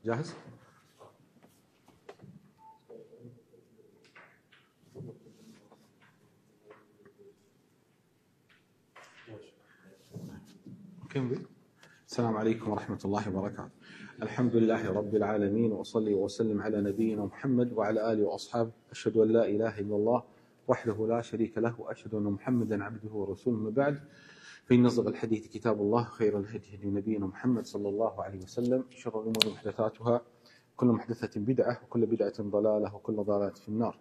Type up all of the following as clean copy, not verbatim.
جاهز؟ السلام عليكم ورحمة الله وبركاته. الحمد لله رب العالمين، وأصلي وأسلم على نبينا محمد وعلى آله وأصحابه. أشهد أن لا إله إلا الله وحده لا شريك له، وأشهد أن محمدا عبده ورسوله. من بعد، فإن أصدق الحديث كتاب الله، خير الهدي هدي نبينا محمد صلى الله عليه وسلم، شر الأمور محدثاتها، كل محدثة بدعة، وكل بدعة ضلالة، وكل ضلالة في النار.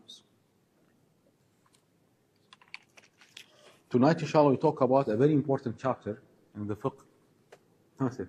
Tonight, inshallah, we talk about a very important chapter in the fiqh. Nasir.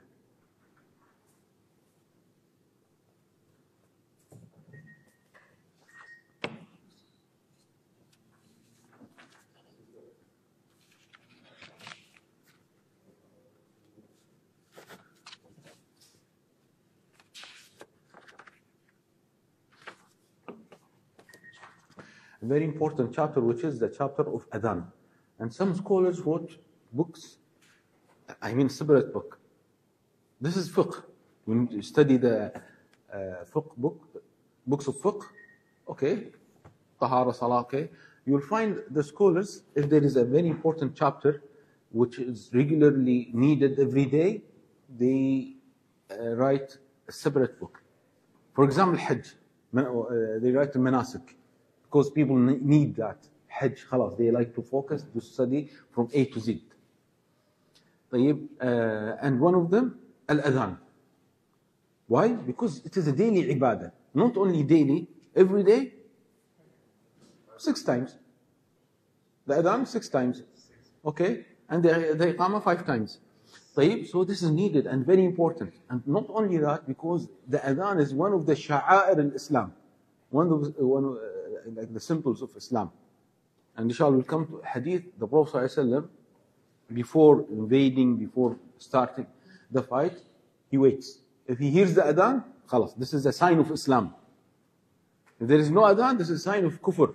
A very important chapter, which is the chapter of Adhan. And some scholars wrote books, separate book. This is fiqh. When you study the fiqh books of fiqh, okay, tahara, salah, okay, you'll find the scholars, if there is a very important chapter which is regularly needed every day, they write a separate book. For example, Hajj, they write the manasik, because people need that. Hajj, khalas, they like to focus, to study from A to Z. And one of them, Al-Adhan. Why? Because it is a daily ibadah. Not only daily, every day, 6 times. The Adhan, 6 times. Okay? And the Iqamah, 5 times. So this is needed and very important. And not only that, because the Adhan is one of the sha'a'ir al-Islam. One of like the symbols of Islam. And inshallah, we'll come to hadith, the Prophet ﷺ, before invading, before starting the fight, he waits. If he hears the adhan, khalas, this is a sign of Islam. If there is no adhan, this is a sign of kufr.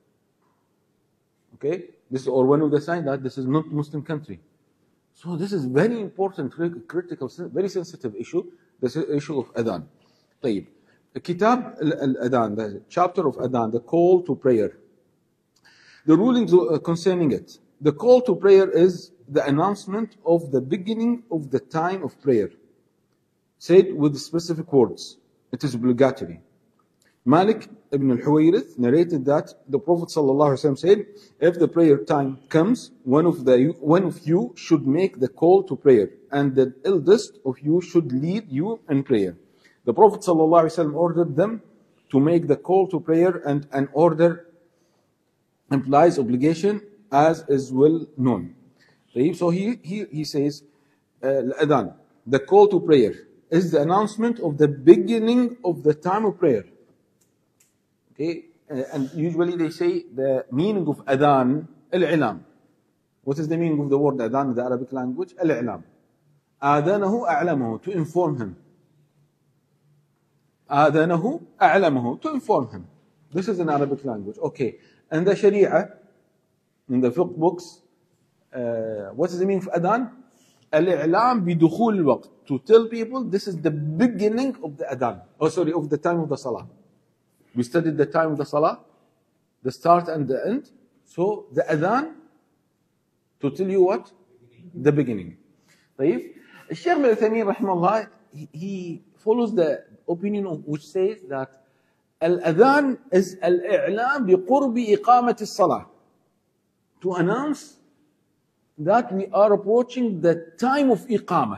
Okay? This is one of the signs that this is not Muslim country. So this is very important, critical, very sensitive issue, this issue of adhan. طيب. Kitab al-Adhan, the chapter of Adhan, the call to prayer. The rulings concerning it. The call to prayer is the announcement of the beginning of the time of prayer, said with specific words. It is obligatory. Malik ibn al-Huwayrith narrated that the Prophet ﷺ said, if the prayer time comes, one of you should make the call to prayer, and the eldest of you should lead you in prayer. The Prophet ﷺ ordered them to make the call to prayer, and an order implies obligation, as is well known. So he says, Adhan, the call to prayer, is the announcement of the beginning of the time of prayer. Okay, and usually they say the meaning of Adhan, al-Ilam. What is the meaning of the word Adhan in the Arabic language? Al-Ilam. Adanahu a'lamahu, to inform him. Adanahu a'lamahu, to inform him. This is in Arabic language. Okay. And the Sharia, in the fiqh books, what is the meaning of Adhan? Al-i'lam bidukhul al-waqt, to tell people this is the beginning of the Adhan. Of the time of the Salah. We studied the time of the Salah, the start and the end. So the Adhan, to tell you what? The beginning. طيب. Shaykh al-Uthaymeen rahimahullah, he follows the opinion which says that Al-Adhan is al-i'lam biqurbi iqamat al-salah, to announce that we are approaching the time of iqamah.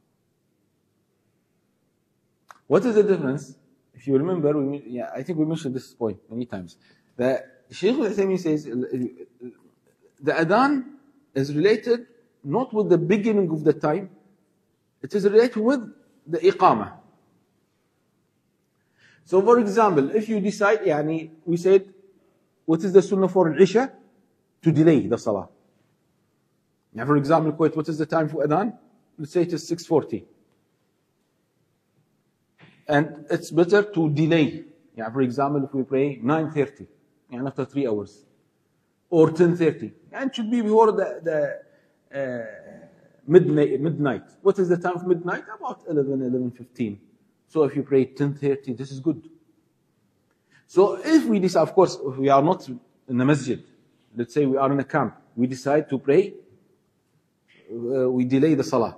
What is the difference? If you remember, I think we mentioned this point many times. The Shaykh al-Uthaymeen says the Adhan is related not with the beginning of the time, it is related with the iqamah. So for example, if you decide, we said, what is the sunnah for al-Isha? To delay the salah. Now for example, what is the time for Adhan? Let's say it is 6:40. And it's better to delay. For example, if we pray 9:30, after 3 hours. Or 10:30. And it should be before the midnight. What is the time of midnight? About 11:15. So if you pray 10:30, this is good. So if we decide, of course, if we are not in the masjid, let's say we are in a camp, we decide to pray, we delay the salah.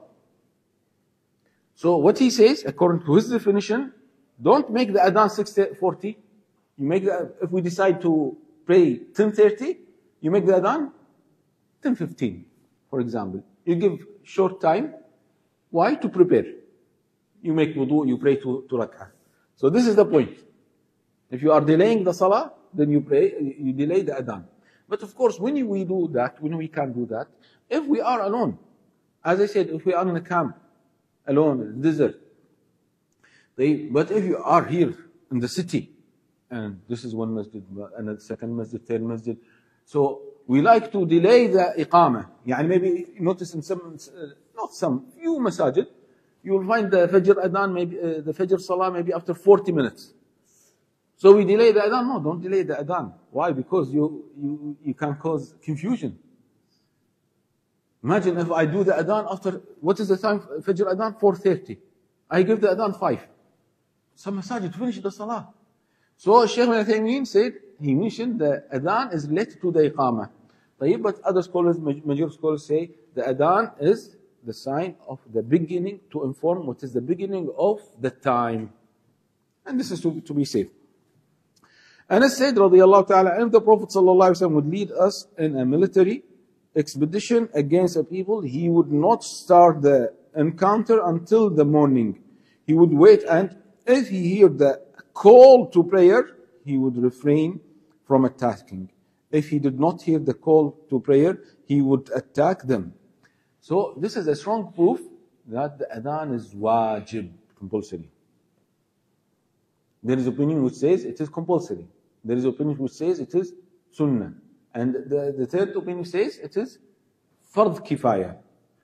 So what he says, according to his definition, don't make the adhan 6:40. You make if we decide to pray 10:30, you make the adhan 10:15, for example. You give short time. Why? To prepare. You make wudu, you pray two rak'ah. So this is the point. If you are delaying the salah, then you pray, you delay the adhan. But of course, when we do that, when we can't do that, if we are alone, as I said, if we are in a camp, alone, in the desert, but if you are here in the city, and this is one masjid, and the second masjid, third masjid, so we like to delay the iqamah. Yani maybe notice in some few masajid, you will find the Fajr adhan, maybe the Fajr salah maybe after 40 minutes. So we delay the adhan. No, don't delay the adhan. Why? Because you can cause confusion. Imagine if I do the adhan after, what is the time, Fajr adhan? 4:30. I give the adhan 5. Some masajid finish the salah. So Shaykh Ibn Uthaymeen said, he mentioned the adhan is related to the iqamah. But other scholars, major scholars say, the adhan is the sign of the beginning, to inform what is the beginning of the time. And this is to be safe. Anas said, radiyallahu ta'ala, if the Prophet sallallahu alaihi wasallam would lead us in a military expedition against a people, he would not start the encounter until the morning. He would wait, and if he heard the call to prayer, he would refrain from attacking. If he did not hear the call to prayer, he would attack them. So this is a strong proof that the adhan is wajib, compulsory. There is opinion which says it is compulsory. There is opinion which says it is sunnah. And the third opinion says it is fard kifaya.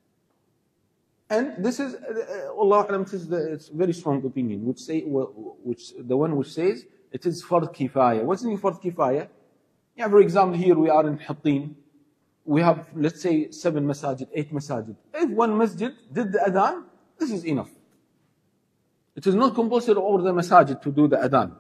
And this is, Allah Alam, it's a very strong opinion, which the one which says it is fard kifaya. What's in fard kifaya? Yeah, for example, here we are in Hattin. We have, let's say, 7 masajid, 8 masajid. If one masjid did the adhan, this is enough. It is not compulsory over the masajid to do the adhan.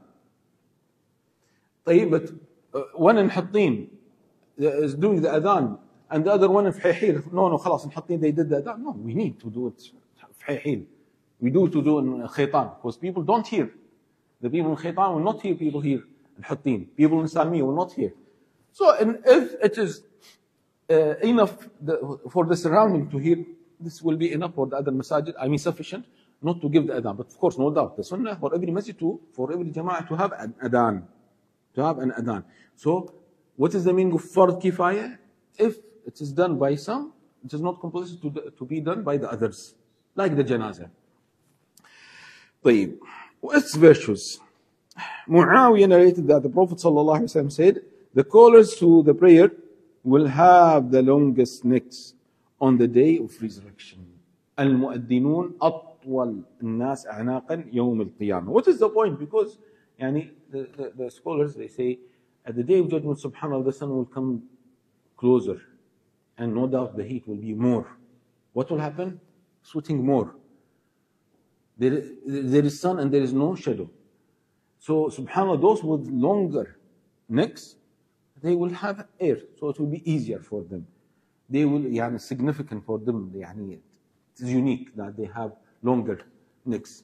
But one in Hattin is doing the adhan, and the other one in Fhayhil, no, khalas, in Hattin they did the adhan. No, we need to do it Fhayhil. We do to do in Khaytan, because people don't hear. The people in Khaytan will not hear people here in Hattin. People in Salmiya will not hear. So, and if it is enough for the surrounding to hear, this will be enough for the other masajid, sufficient not to give the adhan. But of course, no doubt, the sunnah for every masjid for every jama'ah to have an adhan. To have an adhan. So, what is the meaning of fard kifaya? If it is done by some, it is not compulsory to be done by the others, like the janazah. طيب. Its virtues. Muawiyah narrated that the Prophet ﷺ said, the callers to the prayer will have the longest necks on the day of resurrection. Al-mu'addinun atwal الناس أعناقا يوم القيامة. What is the point? Because the scholars, they say, at the day of judgment, subhanAllah, the sun will come closer. And no doubt the heat will be more. What will happen? Sweating more. There is sun and there is no shadow. So subhanAllah, those with longer necks, they will have air. So it will be easier for them. They will, significant for them. It is unique that they have longer necks.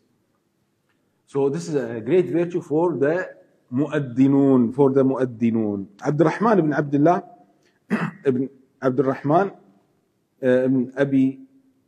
So this is a great virtue for the mu'addinun, Abdurrahman ibn Abdullah ibn Abdurrahman ibn Abi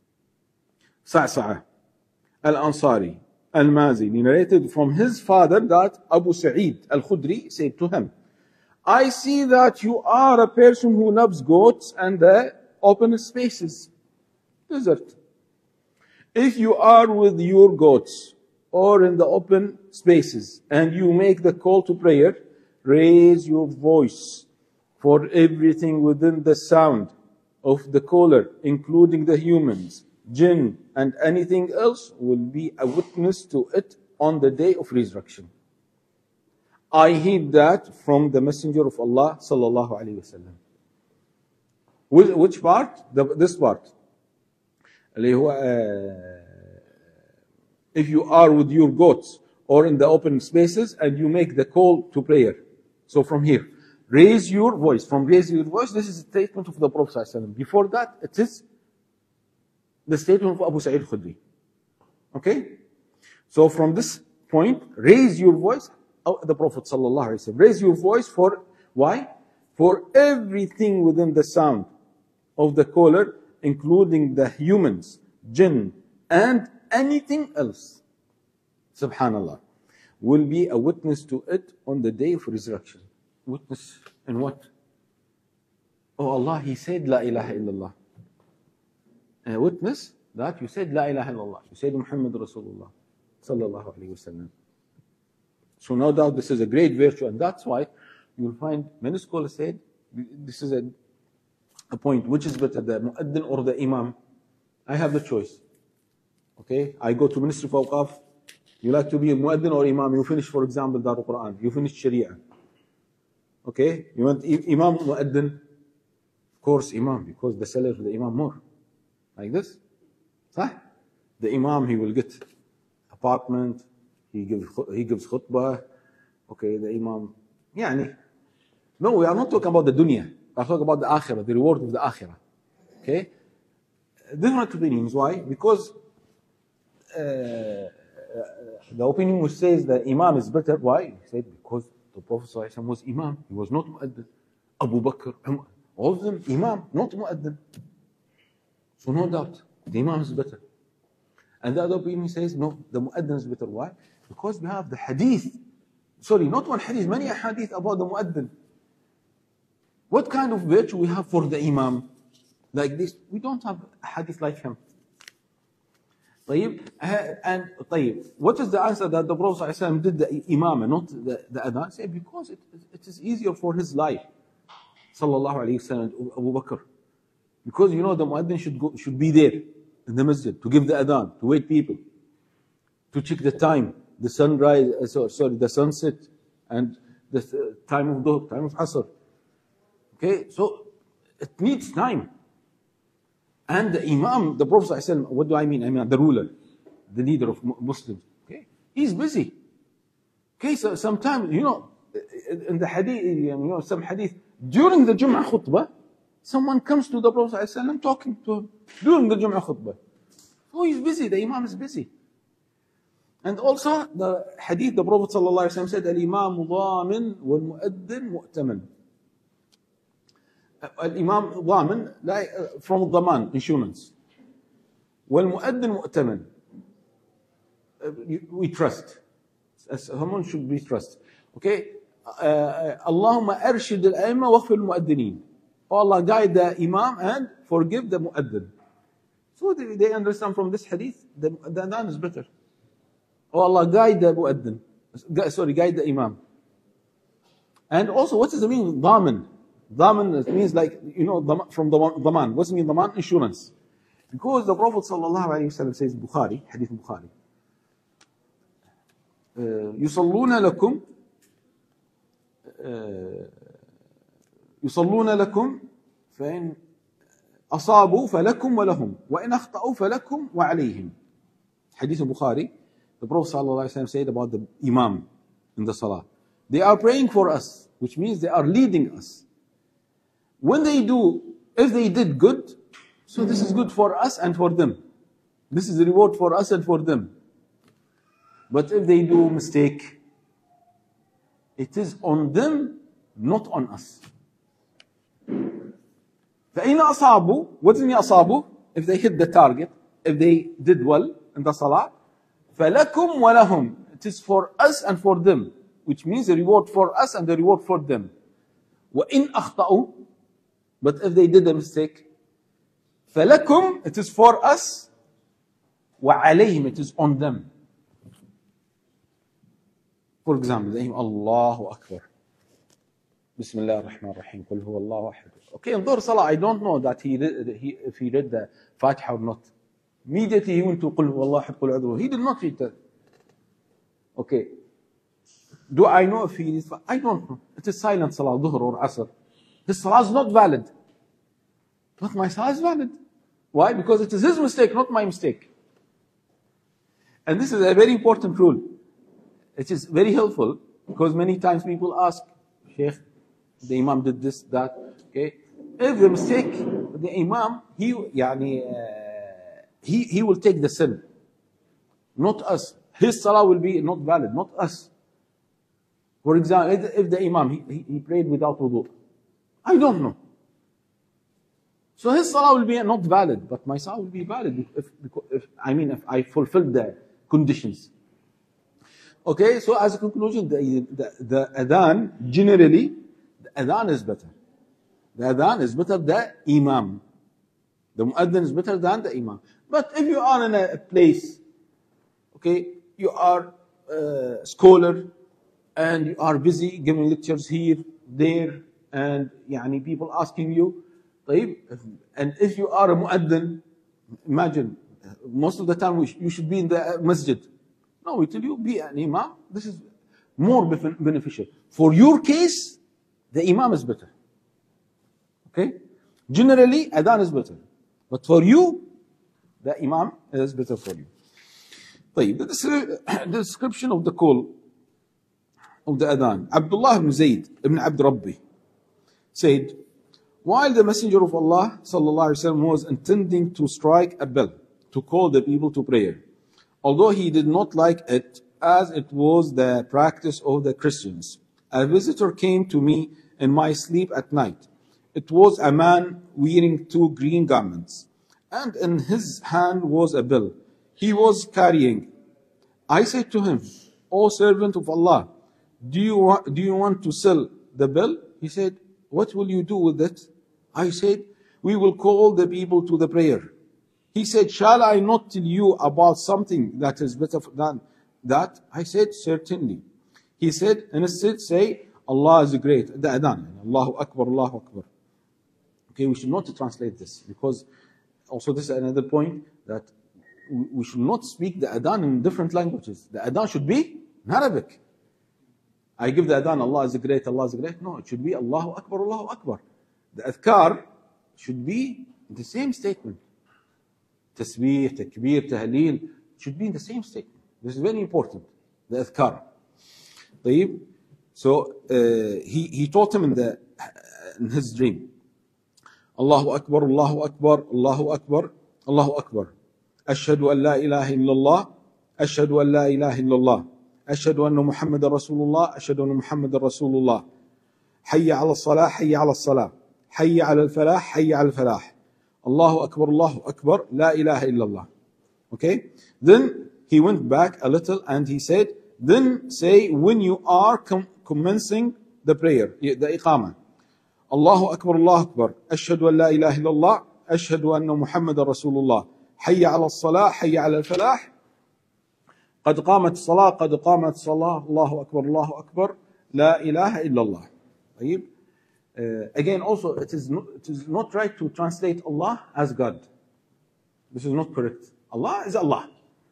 Sa'sa'a al-Ansari al-Mazini narrated from his father that Abu Sa'id al-Khudri said to him, I see that you are a person who loves goats and the open spaces, desert. If you are with your goats or in the open spaces and you make the call to prayer, raise your voice, for everything within the sound of the caller, including the humans, jinn, and anything else, will be a witness to it on the day of resurrection. I heard that from the Messenger of Allah sallallahu alaihi wasallam. Which part? This part. if you are with your goats or in the open spaces and you make the call to prayer. So from here, raise your voice. From raise your voice, this is a statement of the Prophet ﷺ. Before that, it is the statement of Abu Sa'id Khudri. Okay? So from this point, raise your voice. The Prophet ﷺ, raise your voice for, why? For everything within the sound of the caller, including the humans, jinn, and anything else, subhanallah, will be a witness to it on the day of resurrection. Witness in what? Oh Allah, He said La ilaha illallah. A witness that you said La ilaha illallah. You said Muhammad Rasulullah sallallahu alayhi wasallam. So no doubt this is a great virtue, and that's why you'll find many scholars said this is a point, which is better, the mu'addin or the imam? I have the choice. Okay, I go to Ministry of Awqaf. You like to be a mu'addin or imam? You finish, for example, Darul Quran. You finish Sharia. Okay, you want imam, mu'addin? Of course, imam, because the salary of the imam more. Like this. صح? The imam, he will get apartment. He gives khutbah. Okay, the imam. يعني. No, we are not talking about the dunya. We are talking about the akhirah, the reward of the akhirah. Okay? Different opinions. Why? Because the opinion which says the imam is better. Why? He said because the Prophet ﷺ was imam. He was not mu'addin. Abu Bakr, all of them imam, not mu'addin. So no doubt, the imam is better. And the other opinion says, no, the mu'addin is better. Why? Because we have the hadith. Sorry, not one hadith, many hadith about the mu'addin. What kind of virtue we have for the imam? Like this, we don't have a hadith like him. طيب, and طيب, what is the answer that the Prophet ﷺ did the imam, not the adhan? Say, because it is easier for his life. Sallallahu alayhi wasallam, Abu Bakr. Because you know the muaddin should be there in the masjid to give the adhan, to wait people, to check the time, the sunrise, the sunset, and the time of dhuhr, time of asr. Okay, so it needs time. And the imam, the Prophet ﷺ, what do I mean? I mean the ruler, the leader of Muslims. Okay, he's busy. Okay, so sometimes, you know, in the hadith, you know, some hadith, during the Jum'ah khutbah, someone comes to the Prophet ﷺ talking to him during the Jum'ah khutbah. So he's busy, the imam is busy. And also the hadith, the Prophet ﷺ said, Al-imam dhamin wal-mu'addin mu'taman. Al-imam dhamin, from dhaman, insurance. Wal-mu'addin mu'taman. We trust. Someone should be trust. Okay? Allahumma arshid al-a'imma wa khfir al-mu'addinin. Oh Allah, guide the imam and forgive the mu'addin. So they understand from this hadith, the adhan is better. Oh Allah, guide the mu'addin. Sorry, guide the imam. And also, what does it mean? Dhaman. Dhaman means like, you know, from dhaman. What's it mean? Dhaman? Insurance. Because the Prophet ﷺ says, Bukhari, hadith Bukhari, يصلون لكم يصلون لكم فإن أصابوا فلكم ولهم وإن أخطأوا فلكم وعليهم. Hadith Bukhari, the Prophet ﷺ said about the Imam in the Salah. They are praying for us, which means they are leading us. When they do, if they did good, so this is good for us and for them. This is the reward for us and for them. But if they do mistake, it is on them, not on us. فَإِنَ أَصَابُوا, what does it mean أَصَابُوا? If they hit the target, if they did well in the salah, فَلَكُمْ وَلَهُمْ, it is for us and for them, which means the reward for us and the reward for them. وَإِنْ أَخْطَأُوا, but if they did a mistake, فَلَكُمْ, it is for us, وَعَلَيْهِمْ, it is on them. For example, the Allahu Akbar. Bismillah ar-Rahman ar-Rahim. Qul huwa Allahu ahad. Okay, in Dhuhr Salah, I don't know that if he read the Fatiha or not. Immediately he went to Qul huwa Allahu ahad, Qul a'udhu. He did not read that. Okay. Do I know if he is? I don't know. It is silent Salah, Dhuhr or Asr. His Salah is not valid. But my Salah is valid. Why? Because it is his mistake, not my mistake. And this is a very important rule. It is very helpful because many times people ask, Sheikh, the Imam did this, that. Okay, if the mistake, the Imam, he will take the sin, not us. His salah will be not valid, not us. For example, if the Imam he prayed without wudu, I don't know. So his salah will be not valid, but my salah will be valid if I fulfilled the conditions. Okay, so as a conclusion, the adhan, generally, the adhan is better. The adhan is better than the imam. The muaddin is better than the imam. But if you are in a place, okay, you are a scholar, and you are busy giving lectures here, there, and people asking you, and if you are a muaddin, imagine, most of the time you should be in the masjid. No, we tell you, be an imam. This is more beneficial. For your case, the imam is better. Okay? Generally, adhan is better. But for you, the imam is better for you. The description of the call of the adhan. Abdullah ibn Zayd ibn Abd Rabbi said, while the Messenger of Allah sallallahu alaihi wasallam was intending to strike a bell to call the people to prayer, although he did not like it, as it was the practice of the Christians, a visitor came to me in my sleep at night. It was a man wearing 2 green garments, and in his hand was a bell he was carrying. I said to him, O servant of Allah, do you want to sell the bell? He said, what will you do with it? I said, we will call the people to the prayer. He said, shall I not tell you about something that is better than that? I said, certainly. He said, instead say, Allah is great. The adhan, Allahu Akbar, Allahu Akbar. Okay, we should not translate this, because also this is another point, that we should not speak the adhan in different languages. The adhan should be in Arabic. I give the adhan, Allah is great, Allah is great. No, it should be Allahu Akbar, Allahu Akbar. The adhkar should be the same statement. Tasbih, takbir, tahleel should be in the same statement. This is very important. The adhkar. So he taught him in his dream. Allahu Akbar, Allahu Akbar, Allahu Akbar, Allahu Akbar. Ashhadu an la ilaha illallah, Ashhadu an la ilaha illallah, Ashhadu anna Muhammadan Rasulullah, Ashhadu anna Muhammadan Rasulullah. Hayya ala salah, Hayya ala salah. Hayya ala al-falah, Hayya ala al-falah. Allahu Akbar, la ilaha illallah. Okay? Then he went back a little and he said, then say when you are commencing the prayer, the iqamah. Allahu Akbar, Ashhadu an la ilaha illallah, Ashhadu anna Muhammadan Rasulullah. Hayya ala salah, Hayya ala al-falah. قد قامت الصلاة, قد قامت الصلاة, Allahu Akbar, la ilaha illallah. Again, also, it is not right to translate Allah as God. This is not correct. Allah is Allah.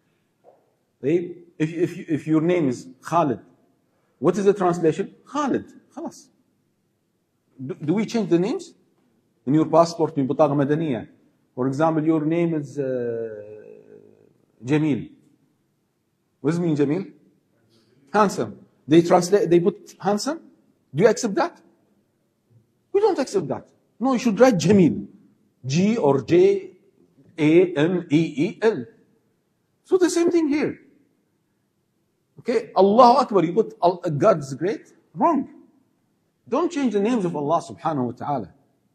If your name is Khalid, what is the translation? Khalid. خلاص. Do we change the names? In your passport, in بطاقة مدنية. For example, your name is Jamil. What does it mean, Jamil? Handsome. They put handsome. Do you accept that? We don't accept that. No, you should write Jamil. G or J A M E E L. So the same thing here. Okay, Allahu Akbar, you put God is great. Wrong. Don't change the names of Allah subhanahu wa ta'ala.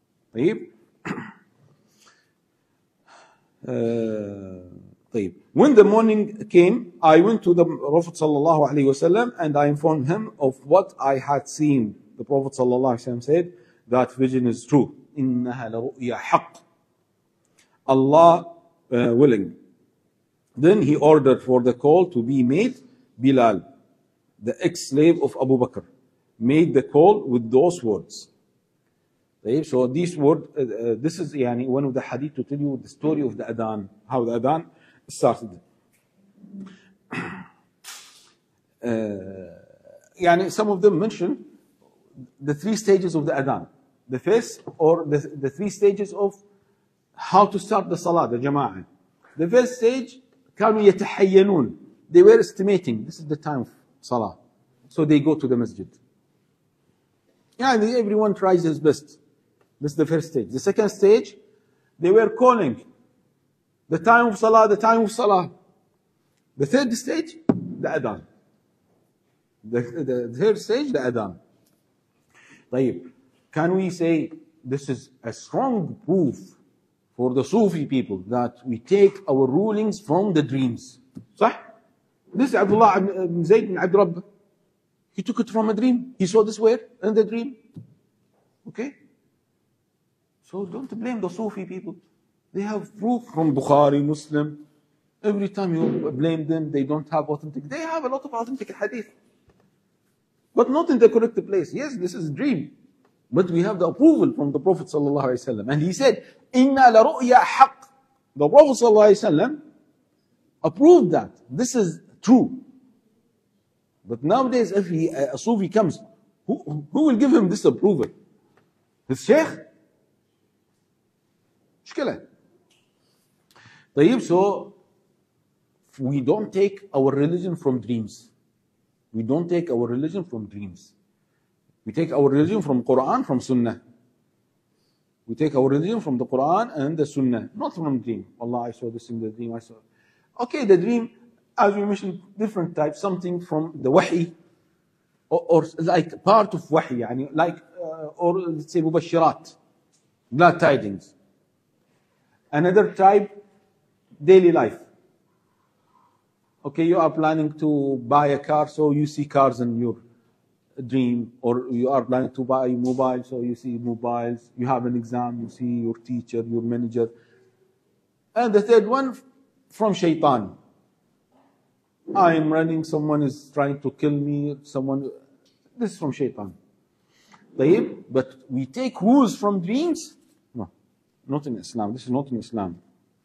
When the morning came, I went to the Prophet sallallahu alaihi wasallam and I informed him of what I had seen. The Prophet sallallahu alaihi wasallam said, that vision is true. إِنَّهَا لَرُؤْيَا حَقٍّ. Allah willing. Then he ordered for the call to be made. Bilal, the ex-slave of Abu Bakr, made the call with those words. So this word, this is one of the hadith to tell you the story of the adhan, how the adhan started. Some of them mention the 3 stages of the adhan. The first, or the 3 stages of how to start the salah, the jama'ah. The first stage, كانوا يتحينون. they were estimating this is the time of Salah. So they go to the masjid. Yeah, everyone tries his best. This is the first stage. The second stage, they were calling the time of Salah, the time of Salah. The third stage, the Adhan. The third stage, the Adhan. طيب, can we say this is a strong proof for the Sufi people that we take our rulings from the dreams? صح? This is Abdullah ibn Zayd ibn Abd Rabbah. He took it from a dream. He saw this where? In the dream. Okay? So don't blame the Sufi people. They have proof from Bukhari, Muslim. Every time you blame them, they don't have authentic. They have a lot of authentic hadith. But not in the correct place. Yes, this is a dream. But we have the approval from the Prophet ﷺ. And he said, Inna la ru'ya haqq. The Prophet ﷺ approved that. This is true. But nowadays, if a Sufi comes, who will give him this approval? His Sheikh? مشكلة. طيب, so we don't take our religion from dreams. We don't take our religion from dreams. We take our religion from Quran, from Sunnah. We take our religion from the Quran and the Sunnah, not from dream. Allah, I saw this in the dream. I saw. Okay, the dream, as we mentioned, different types. Something from the Wahi, or like part of Wahi, يعني like, or let's say Mubashirat, glad tidings. Another type, daily life. Okay, you are planning to buy a car, so you see cars in your dream, or you are planning to buy a mobile, so you see mobiles. You have an exam, you see your teacher, your manager. And the third one, from Shaitan. I am running, someone is trying to kill me, this is from Shaitan. But we take rules from dreams? No, not in Islam. This is not in Islam.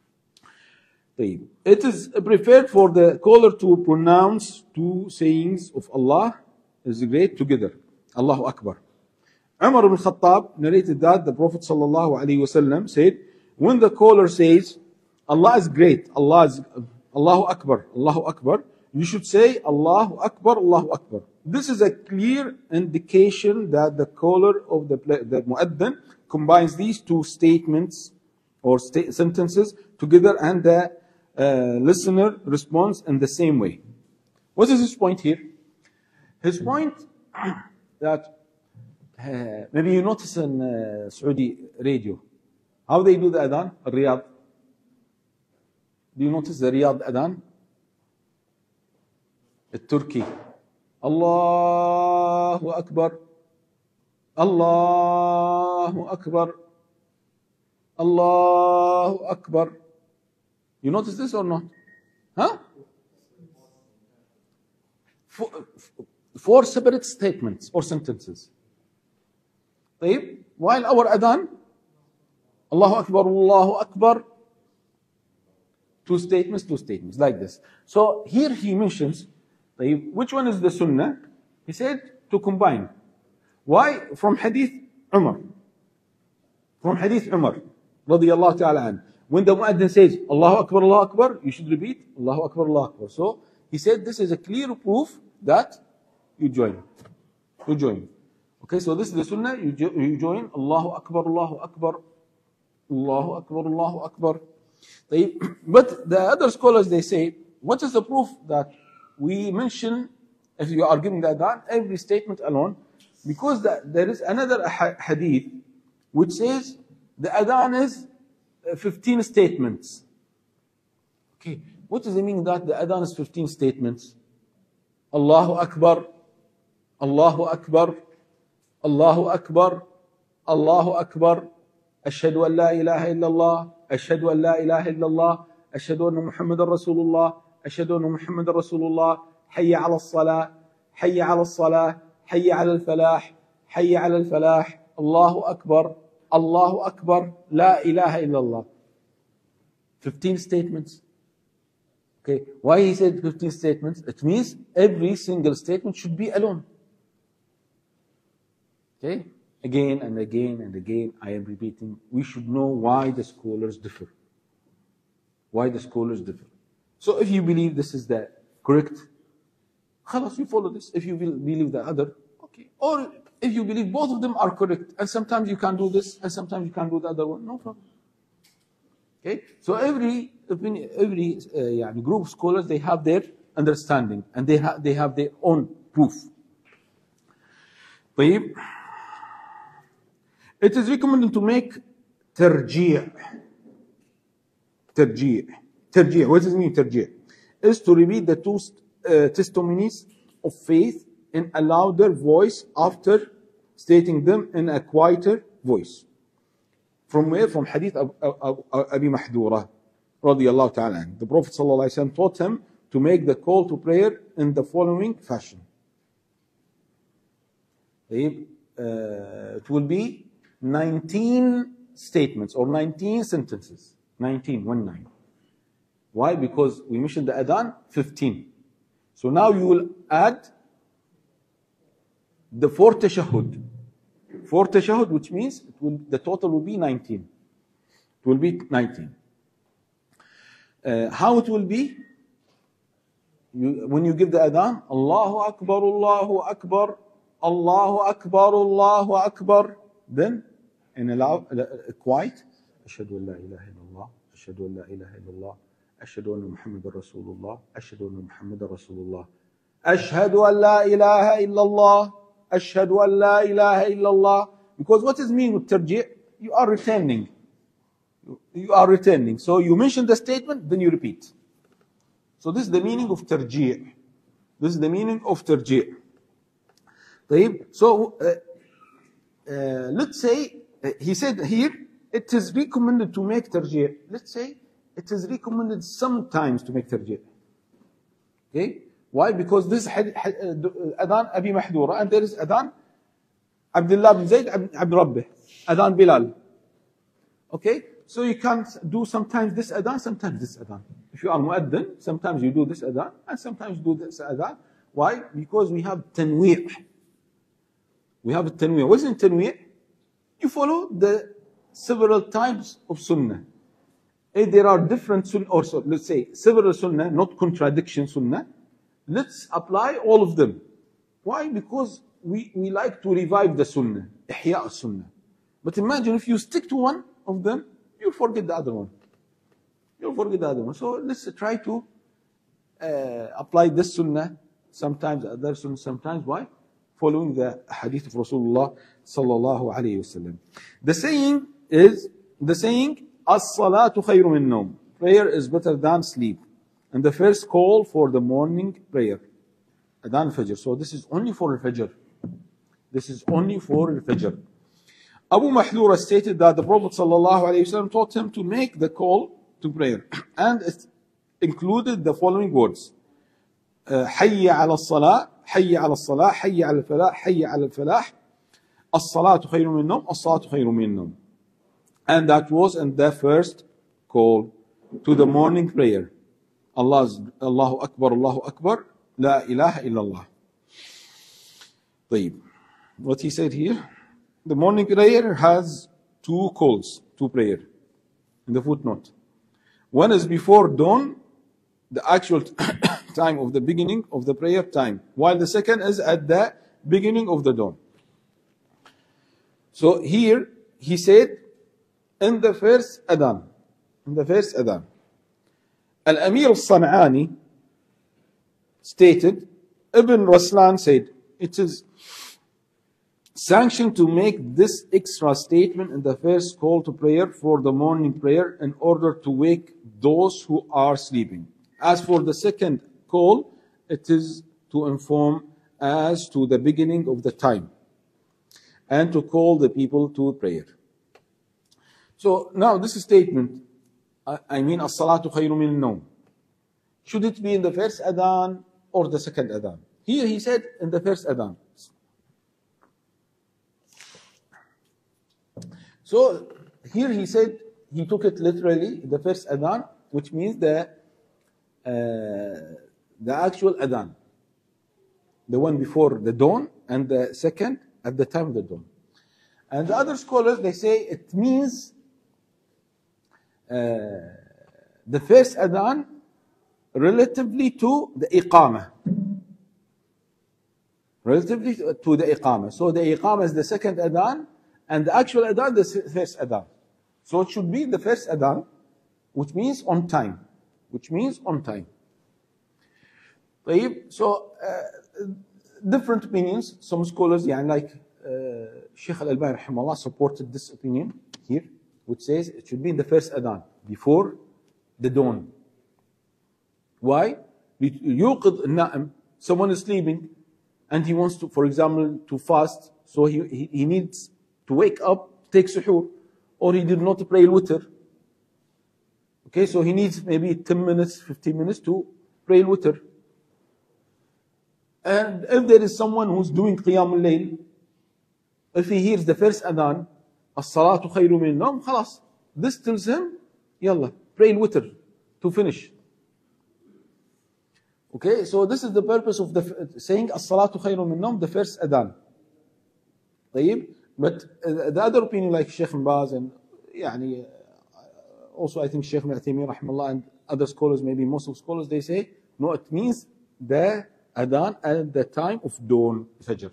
It is preferred for the caller to pronounce two sayings of Allah is great together. Allahu Akbar. Umar ibn Khattab narrated that the Prophet ﷺ said, when the caller says, Allah is great, Allahu Akbar, you should say, Allahu Akbar, Allahu Akbar. This is a clear indication that the caller of the Mu'adhan combines these two statements or sentences together, and the listener responds in the same way. What is his point here? His point that maybe you notice in Saudi radio, how they do the adhan, Riyadh. Do you notice the Riyadh adhan? Turkey. Allahu Akbar. Allahu Akbar. Allahu Akbar. You notice this or not? Huh? Four separate statements or sentences. طيب, while our adhan, Allahu Akbar, Allahu Akbar, two statements, like this. So here he mentions, طيب, which one is the sunnah? He said to combine. Why? From Hadith Umar. From Hadith Umar, radiyallahu ta'ala an. When the Mu'adhin says, Allahu Akbar, you should repeat, Allahu Akbar. So he said this is a clear proof that you join. Okay, so this is the sunnah, you join, Allahu Akbar, Allahu Akbar, Allahu Akbar, Allahu Akbar. But the other scholars, they say, what is the proof that we mention, if you are giving the adhan, every statement alone? Because there is another hadith which says the adhan is 15 statements. Okay, what does it mean that the adhan is 15 statements? Allahu Akbar, Allahu Akbar, Allahu Akbar, Allahu Akbar, Ashhadu an la ilaha illallah, Ashhadu an la ilaha illallah, Ashhadu anna Muhammadan Rasulullah, Ashhadu anna Muhammadan Rasulullah, Hayya ala salah, Hayya ala salah, Hayya ala al-falah, Hayya ala al-falah, Allahu Akbar, Allahu Akbar, La ilaha illallah. 15 statements. Okay, why he said 15 statements? It means every single statement should be alone. Okay, again and again and again, I am repeating, we should know why the scholars differ. Why the scholars differ. So if you believe this is the Correct? خلاص, you follow this. If you believe the other, okay. Or if you believe both of them are correct, and sometimes you can do this, and sometimes you can do the other one, no problem. Okay? So every group of scholars, they have their understanding, and they have their own proof. طيب. It is recommended to make ترجيع. ترجيع. What does it mean, ترجيع? Is to repeat the two testimonies of faith in a louder voice after stating them in a quieter voice. From where? From Hadith Abi Mahdura radiyallahu ta'ala. The Prophet sallallahu alaihi wasallam taught him to make the call to prayer in the following fashion. It will be 19 statements or 19 sentences. 19. Why? Because we mentioned the adhan 15. So now you will add the 4 tashahhud. 4 tashahhud, which means the total will be 19. It will be 19. How it will be? When you give the adhan, Allahu Akbar, Allahu Akbar, Allahu Akbar, Allahu Akbar. Then, in a loud, quiet, أشهد أن لا إله إلا الله, أشهد أن لا إله إلا الله, أشهد أن محمد رسول الله, أشهد أن محمد رسول الله, أشهد أن لا إله إلا الله, أشهد أن لا إله إلا الله. Because what is mean with tarji'? You are returning. You are returning. So you mention the statement, then you repeat. So this is the meaning of tarji'. This is the meaning of tarji'. So let's say, he said here, it is recommended to make tarji'. Let's say, it is recommended sometimes to make tarji'. Okay? Why? Because this is adhan Abi Mahdura, and there is adhan Abdullah bin Zayd Abd Rabbih, adhan Bilal. Okay? So you can do sometimes this adhan, sometimes this adhan. If you are muaddin, sometimes you do this adhan, and sometimes you do this adhan. Why? Because we have tanwi'. We have tanwi'. What is tanwi'? You follow the several types of sunnah. If there are different sunnah, or so, let's say several sunnah, not contradiction sunnah, let's apply all of them. Why? Because we like to revive the sunnah, ihya' sunnah. But imagine if you stick to one of them, you'll forget the other one. You'll forget the other one. So let's try to apply this sunnah, sometimes other sunnah, sometimes. Why? Following the hadith of Rasulullah sallallahu alayhi wasallam. The saying, as-salatu khayru min nawm. Prayer is better than sleep. And the first call for the morning prayer, adhan fajr. So this is only for the fajr. This is only for the fajr. Abu Mahdura stated that the Prophet ﷺ taught him to make the call to prayer. And it included the following words. حي على الصلاة, حي على الصلاة, حي على الفلاح, حي على الفلاح. الصلاة خير من النوم, الصلاة خير من النوم. And that was in the first call to the morning prayer. Allahu Akbar, Allahu Akbar, La ilaha illallah. طيب. What he said here, the morning prayer has 2 calls to prayer in the footnote. One is before dawn, the actual time of the beginning of the prayer time, while the second is at the beginning of the dawn. So here he said, in the first adhan, Al-Amir al-San'ani stated, Ibn Raslan said, it is sanctioned to make this extra statement in the first call to prayer for the morning prayer in order to wake those who are sleeping. As for the second call, it is to inform as to the beginning of the time and to call the people to prayer. So now this statement, I mean, as-salatu khayru min al-nawm. Should it be in the first adhan or the second adhan? Here he said in the first adhan. So here he said, he took it literally, the first adhan, which means the actual adhan. The one before the dawn and the second at the time of the dawn. And the other scholars, they say it means the first adhan relatively to the iqamah. Relatively to the iqamah. So the iqamah is the second adhan, and the actual adhan the first adhan. So it should be the first adhan, which means on time. Which means on time. So different opinions. Some scholars, like Sheikh Al-Albani rahimahullah, supported this opinion here, which says it should be in the first adhan, before the dawn. Why? يوقظ النائم. Someone is sleeping and he wants to, for example, to fast, so he needs to wake up, take suhoor, or he did not pray al-witr. Okay, so he needs maybe 10 minutes, 15 minutes to pray al-witr. And if there is someone who's doing qiyam al-layl, if he hears the first adhan, as-salatu khayru min al-nawm, khalas. This tells him, yalla, pray al-witr to finish. Okay, so this is the purpose of saying as-salatu khayru min al-nawm, the first adhan. But the other opinion, like Sheikh Ibn Baz and also I think Sheikh Ibn Uthaymeen rahimahullah and other scholars, maybe Muslim scholars, they say, no, it means the adhan at the time of dawn, Fajr.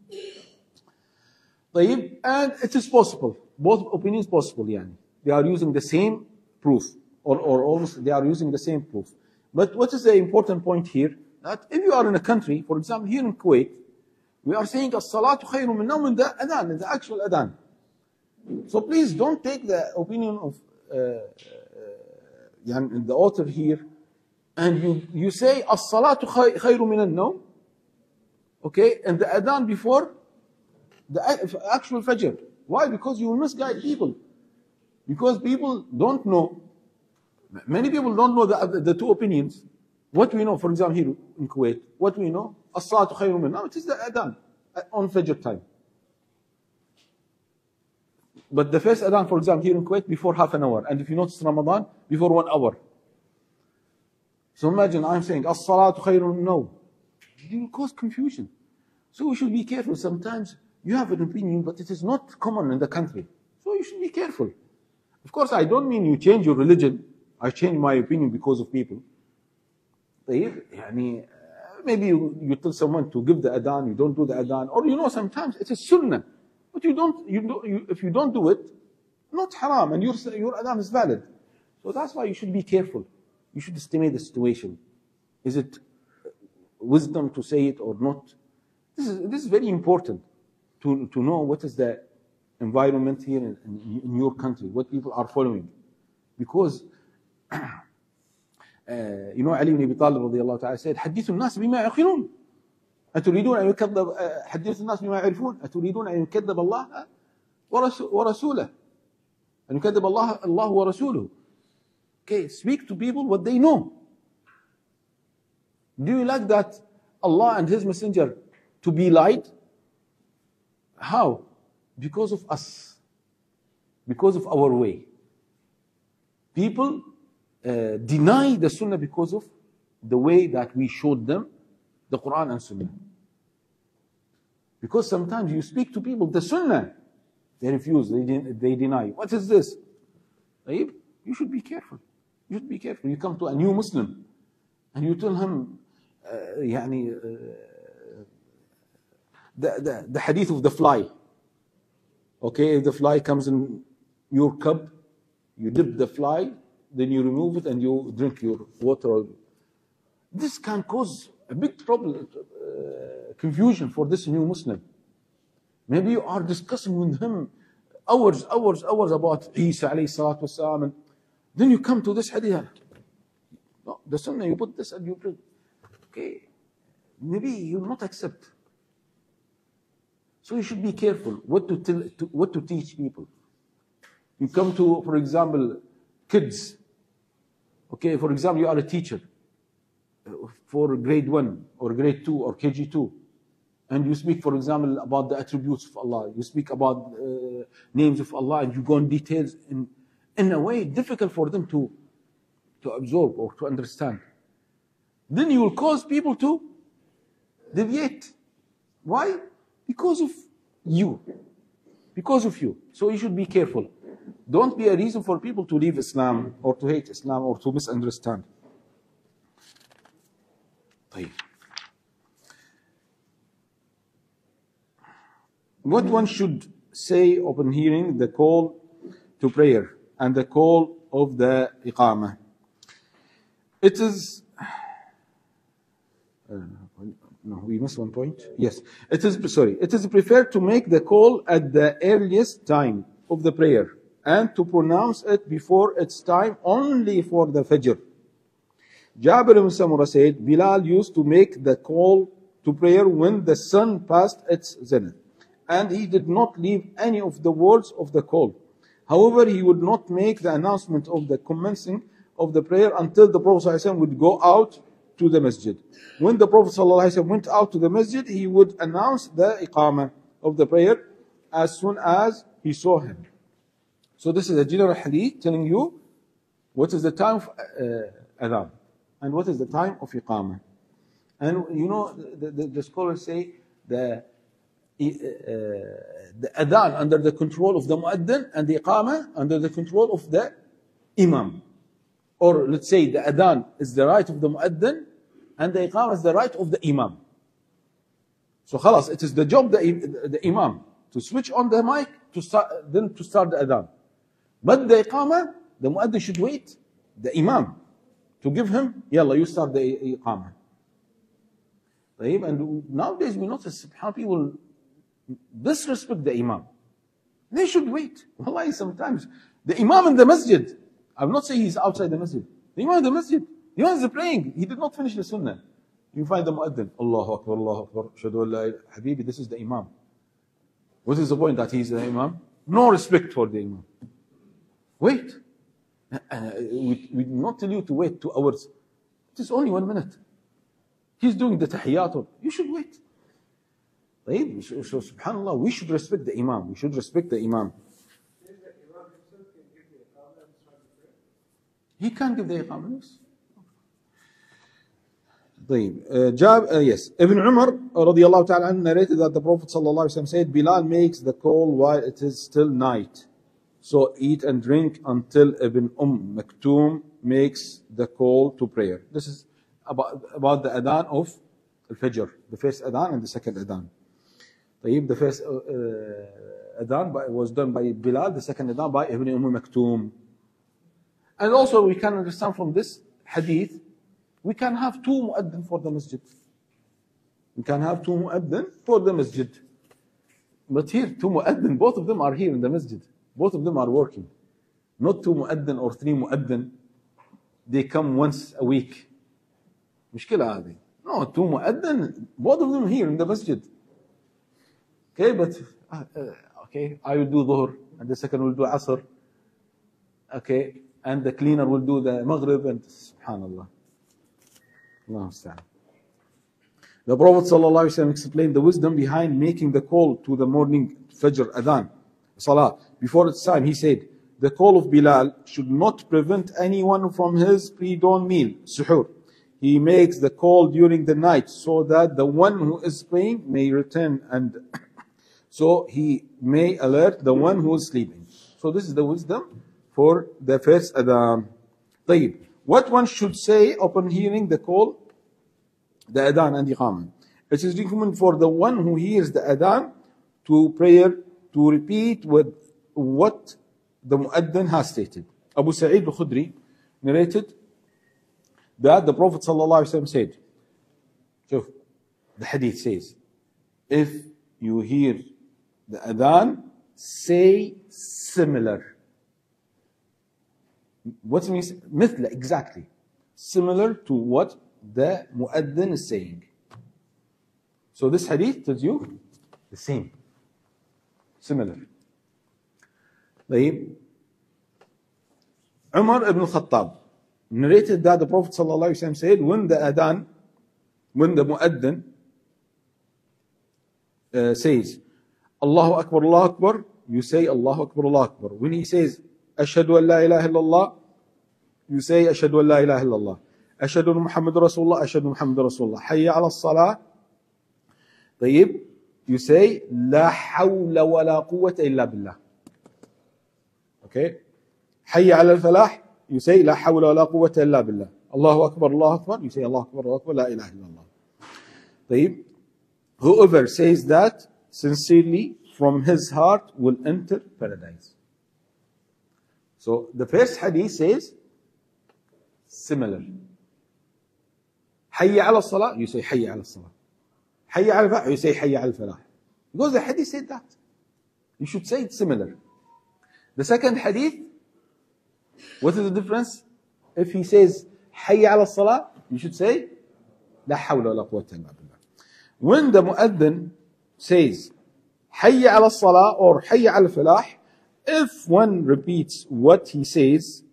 And it is possible. Both opinions possible, They are using the same proof, or almost they are using the same proof. But what is the important point here? That if you are in a country, for example, here in Kuwait, we are saying as-salatu khayru min nawm in the adhan, in the actual adhan. So please don't take the opinion of the author here, and you say as-salatu khayru min al-nawm, okay, and the adhan before the actual fajr. Why? Because you will misguide people. Because people don't know. Many people don't know the two opinions. What we know, for example, here in Kuwait, what we know, as-salatu khayru min al-nawm, it is the adhan on fajr time. But the first adhan, for example, here in Kuwait, before half an hour. And if you notice Ramadan, before 1 hour. So imagine I'm saying, as-salatu khayru min al-nawm. It will cause confusion. So we should be careful. Sometimes you have an opinion, but it is not common in the country. So you should be careful. Of course, I don't mean you change your religion. I change my opinion because of people. Maybe you tell someone to give the adhan, you don't do the adhan. Or sometimes it is sunnah. But if you don't do it, not haram, and your adhan is valid. So that's why you should be careful. You should estimate the situation. Is it wisdom to say it or not? This is very important to know what is the environment here in your country, what people are following. Because Ali ibn Abi Talib radiyallahu ta'ala said, حدثوا الناس بما يعقلون أتريدون أن يكذب حدثوا الناس بما يعرفون أتريدون أن يكذب الله ورسوله أن يكذب الله ورسوله. Okay, speak to people what they know. Do you like that Allah and His Messenger to be lied? How? Because of us. Because of our way. People deny the Sunnah because of the way that we showed them the Quran and Sunnah. Because sometimes you speak to people, the Sunnah, they refuse, they deny. What is this? You should be careful. You should be careful. You come to a new Muslim and you tell him, the hadith of the fly. Okay, if the fly comes in your cup, you dip the fly, then you remove it and you drink your water. This can cause a big trouble, confusion for this new Muslim. Maybe you are discussing with him hours about Isa alayhi salatu wasalam, and then you come to this hadith. No, the Sunnah, you put this and you put. Okay, maybe he will not accept. So you should be careful what to teach people. You come to, for example, kids. Okay, for example, you are a teacher for grade 1 or grade 2 or KG2, and you speak, for example, about the attributes of Allah. You speak about names of Allah, and you go in details in a way difficult for them to absorb or to understand. Then you will cause people to deviate. Why? Because of you. Because of you. So you should be careful. Don't be a reason for people to leave Islam or to hate Islam or to misunderstand. طيب. What one should say upon hearing the call to prayer and the call of the iqamah? It is... no, we missed one point. Yes. It is preferred to make the call at the earliest time of the prayer and to pronounce it before its time only for the Fajr. Jabir ibn Samurah said, Bilal used to make the call to prayer when the sun passed its zenith, and he did not leave any of the words of the call. However, he would not make the announcement of the commencing of the prayer until the Prophet ﷺ would go out to the masjid. When the Prophet ﷺ went out to the masjid, he would announce the iqamah of the prayer as soon as he saw him. So this is a general hadith telling you what is the time of adhan and what is the time of iqamah. And you know, the scholars say the adhan under the control of the muaddin and the iqamah under the control of the imam. Or let's say the adhan is the right of the muaddin and the iqamah is the right of the imam. So khalas, it is the job of the imam to switch on the mic to start the adhan. But the iqamah, the muaddin should wait the imam to give him, yalla, you start the iqamah. And nowadays we notice how people disrespect the imam. They should wait. Wallahi, sometimes the imam in the masjid, I will not say he's outside the masjid. The imam in the masjid, the imam is praying. He did not finish the sunnah. You find the muaddin, Allahu Akbar, Allahu Akbar, Shadu Allah, Habibi, this is the imam. What is the point that he's the imam? No respect for the imam. Wait. We did not tell you to wait 2 hours. It is only 1 minute. He's doing the tahiyyat. You should wait. So subhanallah, we should respect the imam. We should respect the imam. He can give the iqamah. Yes. Ibn Umar radiallahu ta'ala narrated that the Prophet sallallahu alaihi wasallam said, Bilal makes the call while it is still night. So eat and drink until Ibn Maktoum makes the call to prayer. This is about the adhan of al-Fajr, the first adhan and the second adhan. The first adhan was done by Bilal, the second adhan by Ibn Maktoum. And also we can understand from this hadith, we can have 2 muaddin for the masjid. We can have 2 muaddin for the masjid. But here, 2 muaddin, both of them are here in the masjid. Both of them are working. Not 2 muaddin or 3 muaddin. They come once a week. مشكلة هذه. No, 2 muaddin, both of them here in the masjid. Okay, but okay, I will do dhuhr, and the second will do asr. Okay, and the cleaner will do the maghrib, and subhanallah. The Prophet ﷺ explained the wisdom behind making the call to the morning Fajr adhan, salah, before its time. He said, the call of Bilal should not prevent anyone from his pre-dawn meal, suhoor. He makes the call during the night so that the one who is praying may return and so he may alert the one who is sleeping. So this is the wisdom for the first adhan. طيب. What one should say upon hearing the call, the adhan and iqamah? It is recommended for the one who hears the adhan to prayer to repeat with what the muaddin has stated. Abu Sa'id al-Khudri narrated that the Prophet ﷺ said, so the hadith says, if you hear the adhan, say similar. What means? مثل, exactly. Similar to what the muaddin is saying. So this hadith tells you the same. Similar. طيب. Umar ibn Khattab narrated that the Prophet ﷺ said, when the adhan, when the muaddin says, Allahu Akbar, Allahu Akbar, you say Allahu Akbar, Allahu Akbar. When he says, Ashhadu an la ilaha illallah, you say Ashhadu an la ilaha illallah. Ashhadu anna Muhammadur Rasulullah, Ashhadu Muhammadur Rasulullah. Hayya ala salah. طيب, you say La hawla wa la quwwata illa billah. Okay? Hayya ala al-falah, you say La hawla wa la quwwata illa billah. الله أكبر, you say Allah Akbar, La ilaha illallah. طيب, whoever says that sincerely from his heart will enter paradise. So the first hadith says similar. Hayya ala salah, you say Hayya ala salah. Hayya ala falah, you say Hayya ala falah. Because the hadith said that. You should say it similar. The second hadith, what is the difference? If he says Hayya ala salah, you should say La hawla wa la quwwata illa billah. When the muaddin says Hayya ala salah or Hayya ala falah, if one repeats what he says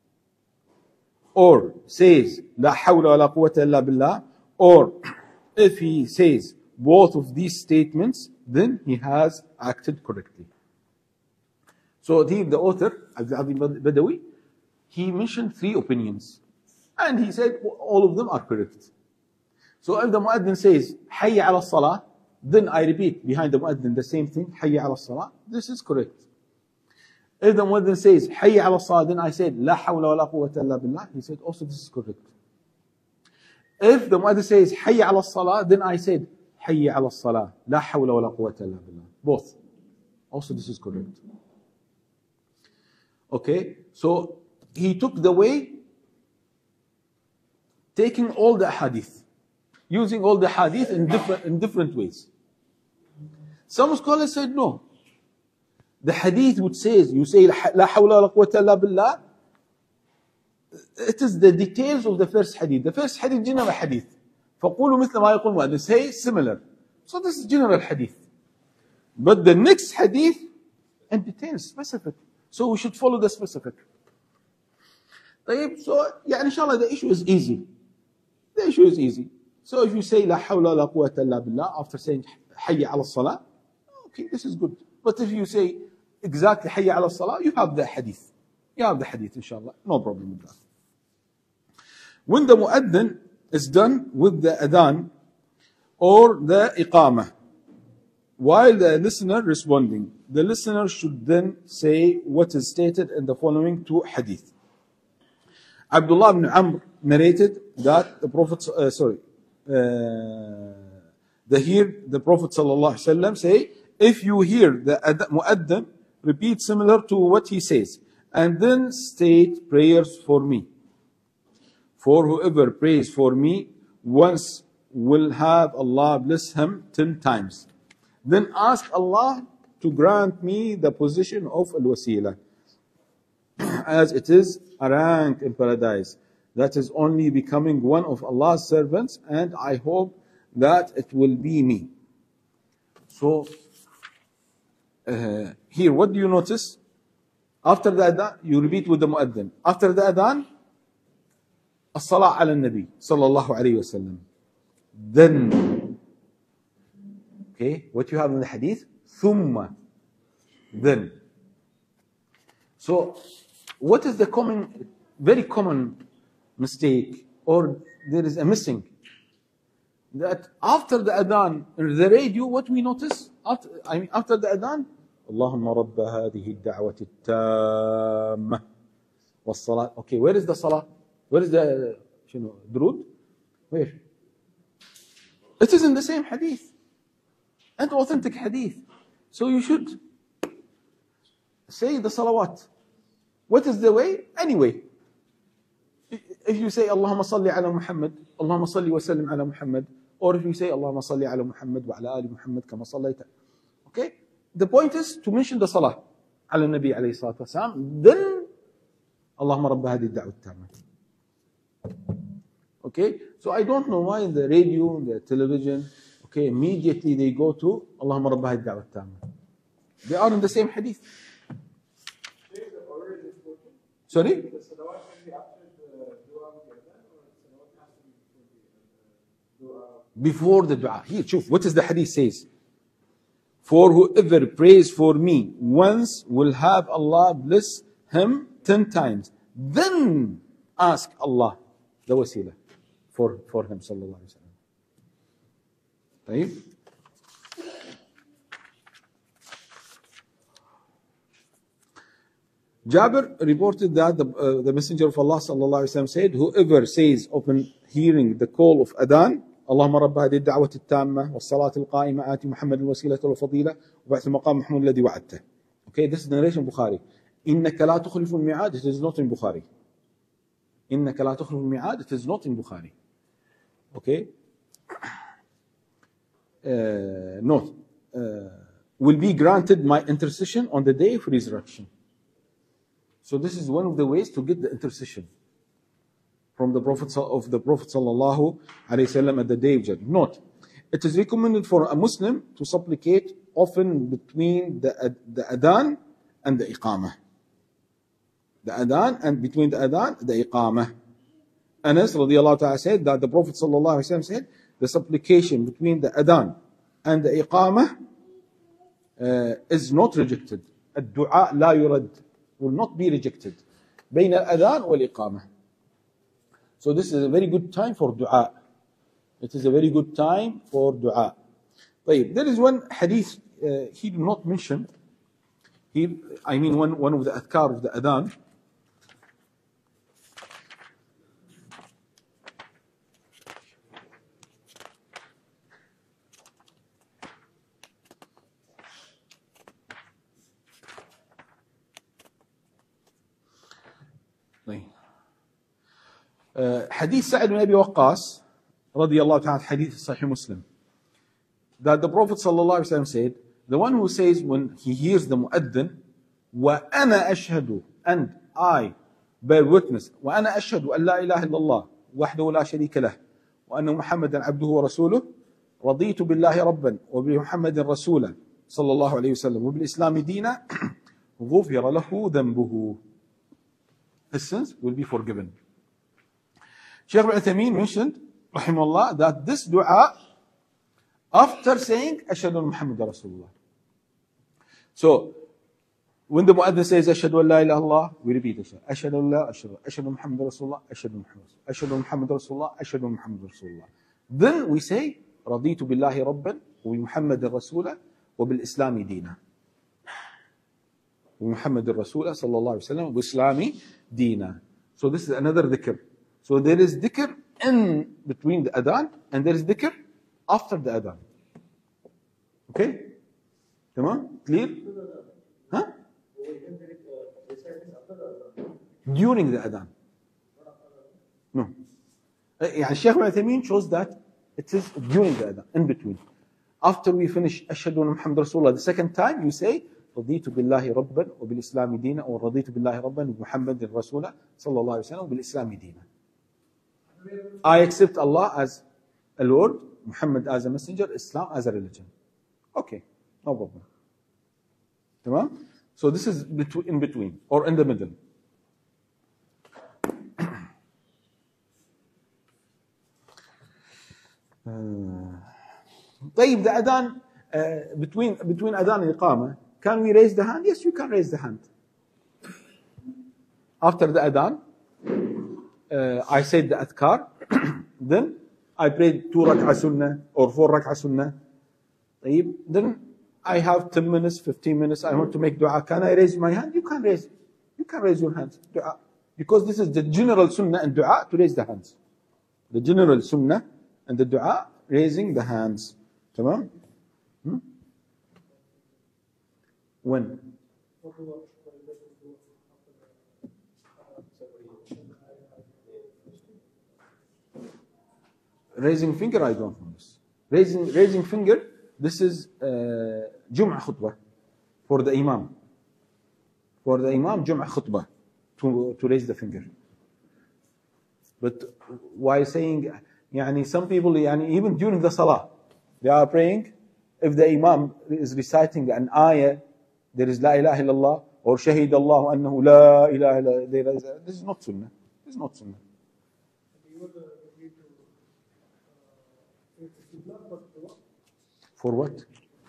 or says La hawla wa la quwwata illa billah, or if he says both of these statements, then he has acted correctly. So here the author, Abdul Azim Badawi, he mentioned 3 opinions. And he said all of them are correct. So if the muaddin says Hayya ala salah, then I repeat behind the muaddin the same thing, Hayya ala salah, this is correct. If the muaddin says Hayya ala salah, then I said La hawla wa la quwwata illa billah, he said also this is correct. If the muaddin says Hayya ala salah, then I said Hayya ala salah, La hawla wa la quwwata illa billah. Both. Also this is correct. Okay, so he took the way taking all the hadith, using all the hadith in different ways. Some scholars said no. The hadith which says, you say La hawla wa la quwwata illa billah, it is the details of the first hadith. The first hadith, general hadith. فَقُولُوا مِثْلَ مَا يَقُولُ مُؤَدِّنُ. Say similar. So this is general hadith. But the next hadith, in detail, specific. So we should follow the specific. So, inshallah, the issue is easy. The issue is easy. So if you say La hawla wa la quwwata illa billah after saying Hayya ala salah, okay, this is good. But if you say exactly Hayya ala salah, you have the hadith. You have the hadith, inshallah. No problem with that. When the muaddin is done with the adhan or the iqamah, while the listener responding, the listener should then say what is stated in the following 2 hadith. Abdullah ibn Amr narrated that the Prophet, the Prophet ﷺ say, if you hear the muaddin repeat similar to what he says, and then state prayers for me. For whoever prays for me once will have Allah bless him 10 times. Then ask Allah to grant me the position of al-wasila, as it is a rank in paradise. That is only becoming one of Allah's servants, and I hope that it will be me. So, here, what do you notice? After the adhan, you repeat with the muaddin. After the adhan, as-salah ala nabi sallallahu alayhi wa sallam. Then, okay, what you have in the hadith, thumma, then. So, what is the very common mistake, or there is a missing? That after the adhan, in the radio, what we notice? After the adhan, Allahumma rabba hadihi ad-da'wati at-tamma was-salat. Okay, where is the salah? Where is the durud? Where? It is in the same hadith, and authentic hadith. So you should say the salawat. What is the way? Anyway, if you say Allahumma salli ala Muhammad, Allahumma salli wa sallim ala Muhammad, or if you say Allahumma salli ala Muhammad wa ala ali Muhammad kama sallayta. Okay? The point is to mention the salah ala Nabi alayhi salatu wasalam, then Allahumma rabba hadi ad-da'wa at-tamma. Okay? So I don't know why in the radio, the television, okay, immediately they go to Allahumma rabba hadi ad-da'wa at-tamma. They are in the same hadith. Sorry? Before the dua. Here, shuf, what is the hadith says? For whoever prays for me once will have Allah bless him 10 times. Then ask Allah the wasila for him, sallallahu alayhi wa sallam. Right? Jabir reported that the Messenger of Allah sallallahu alaihi wasallam said, whoever says upon hearing the call of Adhan, اللهم رب هذه الدعوة التامة والصلاة القائمة آتي محمد الوسيلة والفضيلة وبعث المقام محمود الذي وعدته. Okay, this is the narration Bukhari. إنك لا تخلف الميعاد, it is not in Bukhari. إنك لا تخلف الميعاد, it is not in Bukhari. Okay. Note, will be granted my intercession on the day of resurrection. So this is one of the ways to get the intercession from the Prophet sallallahu alaihi wasallam at the day of judgment. Note, it is recommended for a Muslim to supplicate often between the adhan and the iqamah. The adhan and between the adhan and the iqamah. Anas radiallahu ta'ala said that the Prophet sallallahu alaihi wasallam said the supplication between the adhan and the iqamah is not rejected. الدعاء لا يرد, will not be rejected. بين الأذان والإقامة. So this is a very good time for dua. It is a very good time for dua. طيب, there is one hadith he did not mention. One of the adhkar of the adhan. حديث سعد بن أبي وقاص رضي الله تعالى, حديث صحيح Muslim, that the Prophet sallallahu alaihi wasallam said, the one who says when he hears the muaddin, وأنا أشهد, and I bear witness, وأنا أشهد أن لا إله إلا الله وحده لا شريك له وأن محمدا عبده ورسوله رضيت بالله ربا وبمحمد رسولا صلى الله عليه وسلم وبالإسلام دينا غفر له ذنبه. His sins will be forgiven. Shaykh al-Uthaymeen mentioned, rahimahullah, that this dua, after saying, Ashhadu an Muhammad Rasulullah. So, when the muaddin says, Ashhadu an la ilaha illallah, we repeat it. Ashhadu an la, Ashhadu Muhammad Rasulullah, Ashhadu Muhammad Rasulullah, Ashhadu Muhammad Rasulullah. Then we say, Raditu billahi rabban, wa bi Muhammadin Rasulah, wa bil Islami dina. Wa Muhammadin Rasulah, sallallahu alayhi wa sallam, wa Islami dina. So this is another dhikr. So there is dhikr in between the adhan and there is dhikr after the adhan. Okay? Tamam? Clear? Huh? During the adhan. No. Shaykh al-Uthaymeen shows that it is during the adhan, in between. After we finish Ashhadu anna Muhammad Rasulullah the second time, you say رضيت بالله ربا وبالإسلام دينا, or رضيت بالله ربا وبمحمد رسولا صلى الله عليه وسلم وبالإسلام دينا. I accept Allah as a Lord, Muhammad as a messenger, Islam as a religion. Okay, no problem. Tamam? So this is in between or in the middle. طيب, the adhan, between adhan and iqamah, can we raise the hand? Yes, you can raise the hand. After the adhan, I said the adhkar, then I prayed 2 rak'ah sunnah or 4 rak'ah sunnah. Then I have 10 minutes, 15 minutes, I want to make dua. Can I raise my hand? You can raise your hands. Dua. Because this is the general sunnah and dua, to raise the hands. The general sunnah and the dua, raising the hands. Tamam? When? Raising finger, I don't know this. Raising finger, this is Jum'ah khutbah for the Imam. For the Imam, Jum'ah khutbah to raise the finger. But why saying, some people, even during the salah, they are praying. If the Imam is reciting an ayah, there is La ilaha illallah or Shahid Allah annahu La ilaha illallah. This is not sunnah. This is not sunnah. For what?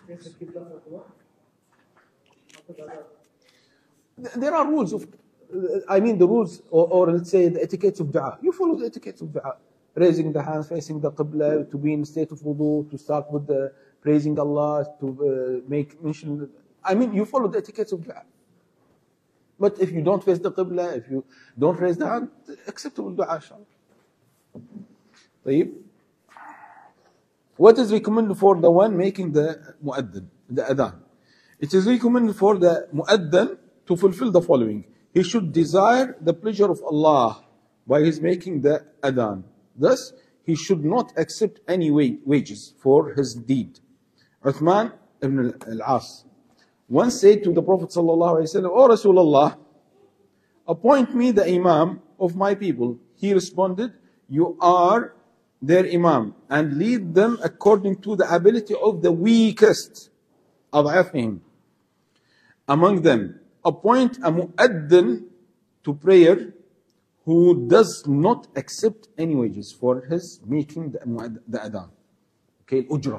There are rules of, the rules, or let's say the etiquettes of dua. You follow the etiquettes of dua. Raising the hands, facing the qibla, to be in state of wudu, to start with the praising Allah, to make mention. You follow the etiquettes of dua. But if you don't face the Qibla, if you don't raise the hand, acceptable dua, inshallah. طيب. What is recommended for the one making the mu'addan, the adhan? It is recommended for the mu'addan to fulfill the following. He should desire the pleasure of Allah by his making the adhan. Thus, he should not accept any wages for his deed. Uthman ibn al-As once said to the Prophet sallallahu alaihi wasallam, "O Rasulullah, appoint me the imam of my people." He responded, "You are their imam, and lead them according to the ability of the weakest أضعفهم among them. Appoint a mu'addan to prayer who does not accept any wages for his making the adhan." Okay, الأجرة.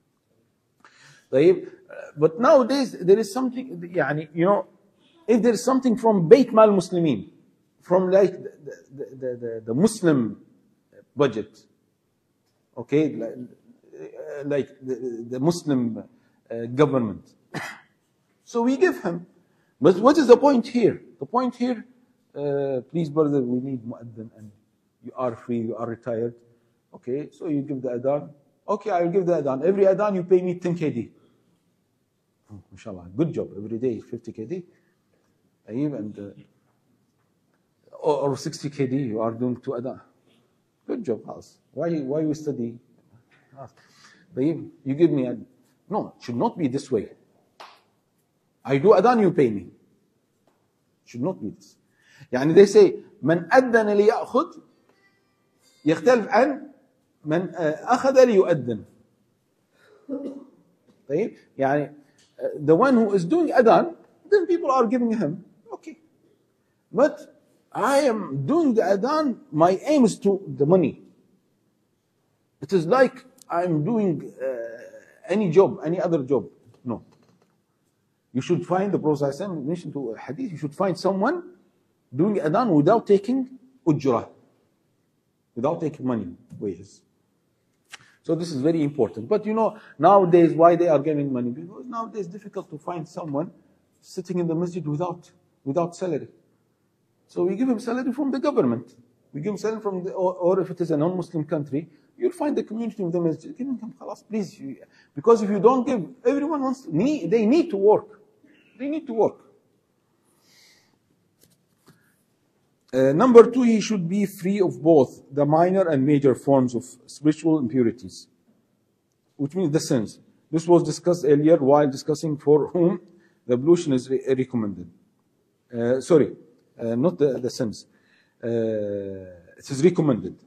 طيب. But nowadays there is something, يعني, you know, if there is something from Bayt Mal Muslimin, from like the Muslim budget, okay, like the Muslim government, so we give him. But what is the point here? The point here, please brother, we need mu'addan, and you are free, you are retired. Okay, so you give the adhan. Okay, I will give the adhan. Every adhan you pay me 10 KD. Oh, inshallah, good job. Every day 50 KD. And or 60 KD you are doing 2 adhan. Good job, house. Why you study? You give me a... No, it should not be this way. I do adhan, you pay me. It should not be this. يعني they say من أذن ليأخذ يختلف عن من أخذ ليؤذن. طيب. يعني the one who is doing adhan, then people are giving him. Okay. But I am doing the adhan, my aim is to the money. It is like I'm doing any job, any other job. No. You should find, the Prophet mentioned to a hadith, you should find someone doing adhan without taking ujrah, without taking money, wages. So this is very important. But you know, nowadays, why they are giving money? Because nowadays it's difficult to find someone sitting in the masjid without salary. So we give him salary from the government. We give him salary from the, or if it is a non-Muslim country, you'll find the community of the masjid. Give him, please. Because if you don't give, everyone wants, they need to work. They need to work. Number 2, he should be free of both the minor and major forms of spiritual impurities, which means the sins. This was discussed earlier while discussing for whom the ablution is recommended. Not the sins. It is recommended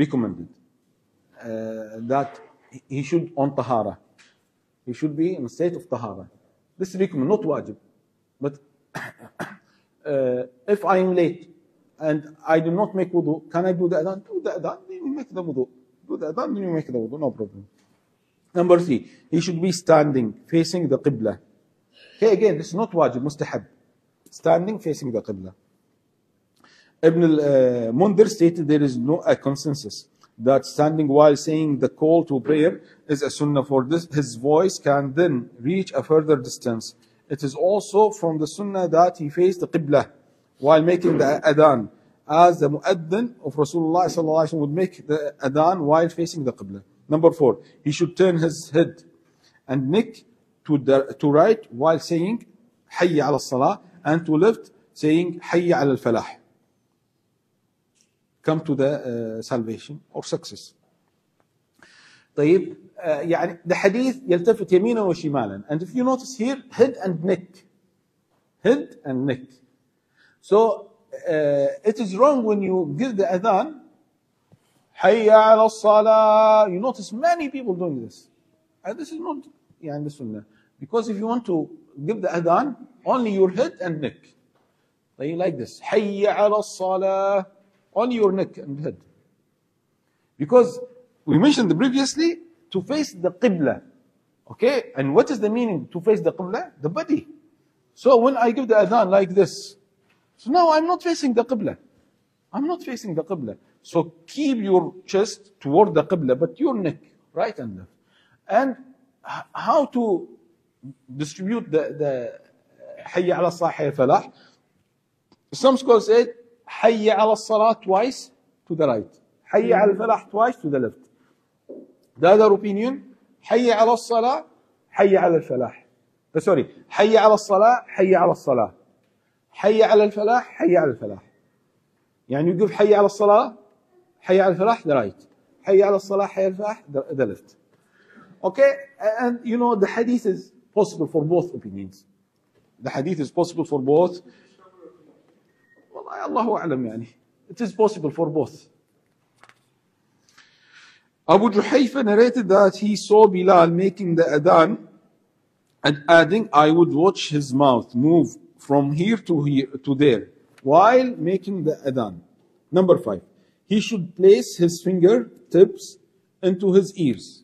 that he should on tahara. He should be in a state of tahara. This is recommended, not wajib. But if I am late and I do not make wudu, can I do the adhan? Do the adhan, then you make the wudu. Do the adhan, then you make the wudu, no problem. Number 3, he should be standing, facing the qibla. Okay, again, this is not wajib, mustahab. Standing, facing the qibla. Ibn al-Mundhir stated there is no consensus that standing while saying the call to prayer is a sunnah. For this, his voice can then reach a further distance. It is also from the sunnah that he faced the qibla while making the adhan, as the mu'addan of Rasulullah sallallahu alaihi wasallam would make the adhan while facing the qibla. Number 4, he should turn his head and neck to right while saying hayya ala salah, and to left saying hayya ala al-falah. Come to the salvation or success. طيب, يعني the hadith يلتفت يمينا وشمالا, and if you notice here, head and neck. So it is wrong when you give the adhan, hayya ala salah. You notice many people doing this, and this is not the sunnah. Because if you want to give the adhan, only your head and neck. Like this, hayya ala salah, only your neck and head. Because we mentioned previously to face the qibla. Okay, and what is the meaning to face the qibla? The body. So when I give the adhan like this, so now I'm not facing the qibla. So keep your chest toward the qibla, but your neck, right and left. And how to distribute the hayya ala salah, hayya falah? Some scholars said حي على الصلاة twice to the right, حي على الفلاح twice to the left. The other opinion حي على الصلاة حي على الفلاح. Sorry, حي على الصلاة حي على الصلاة, حي على الفلاح حي على الفلاح. يعني you give حي على الصلاة حي على الفلاح the right, حي على الصلاة حي على الفلاح the left. Okay, and you know the hadith is possible for both opinions. The hadith is possible for both. والله الله أعلم يعني. It is possible for both. Abu Juhayfa narrated that he saw Bilal making the adhan and adding, I would watch his mouth move from here to there while making the adhan. Number 5, he should place his fingertips into his ears.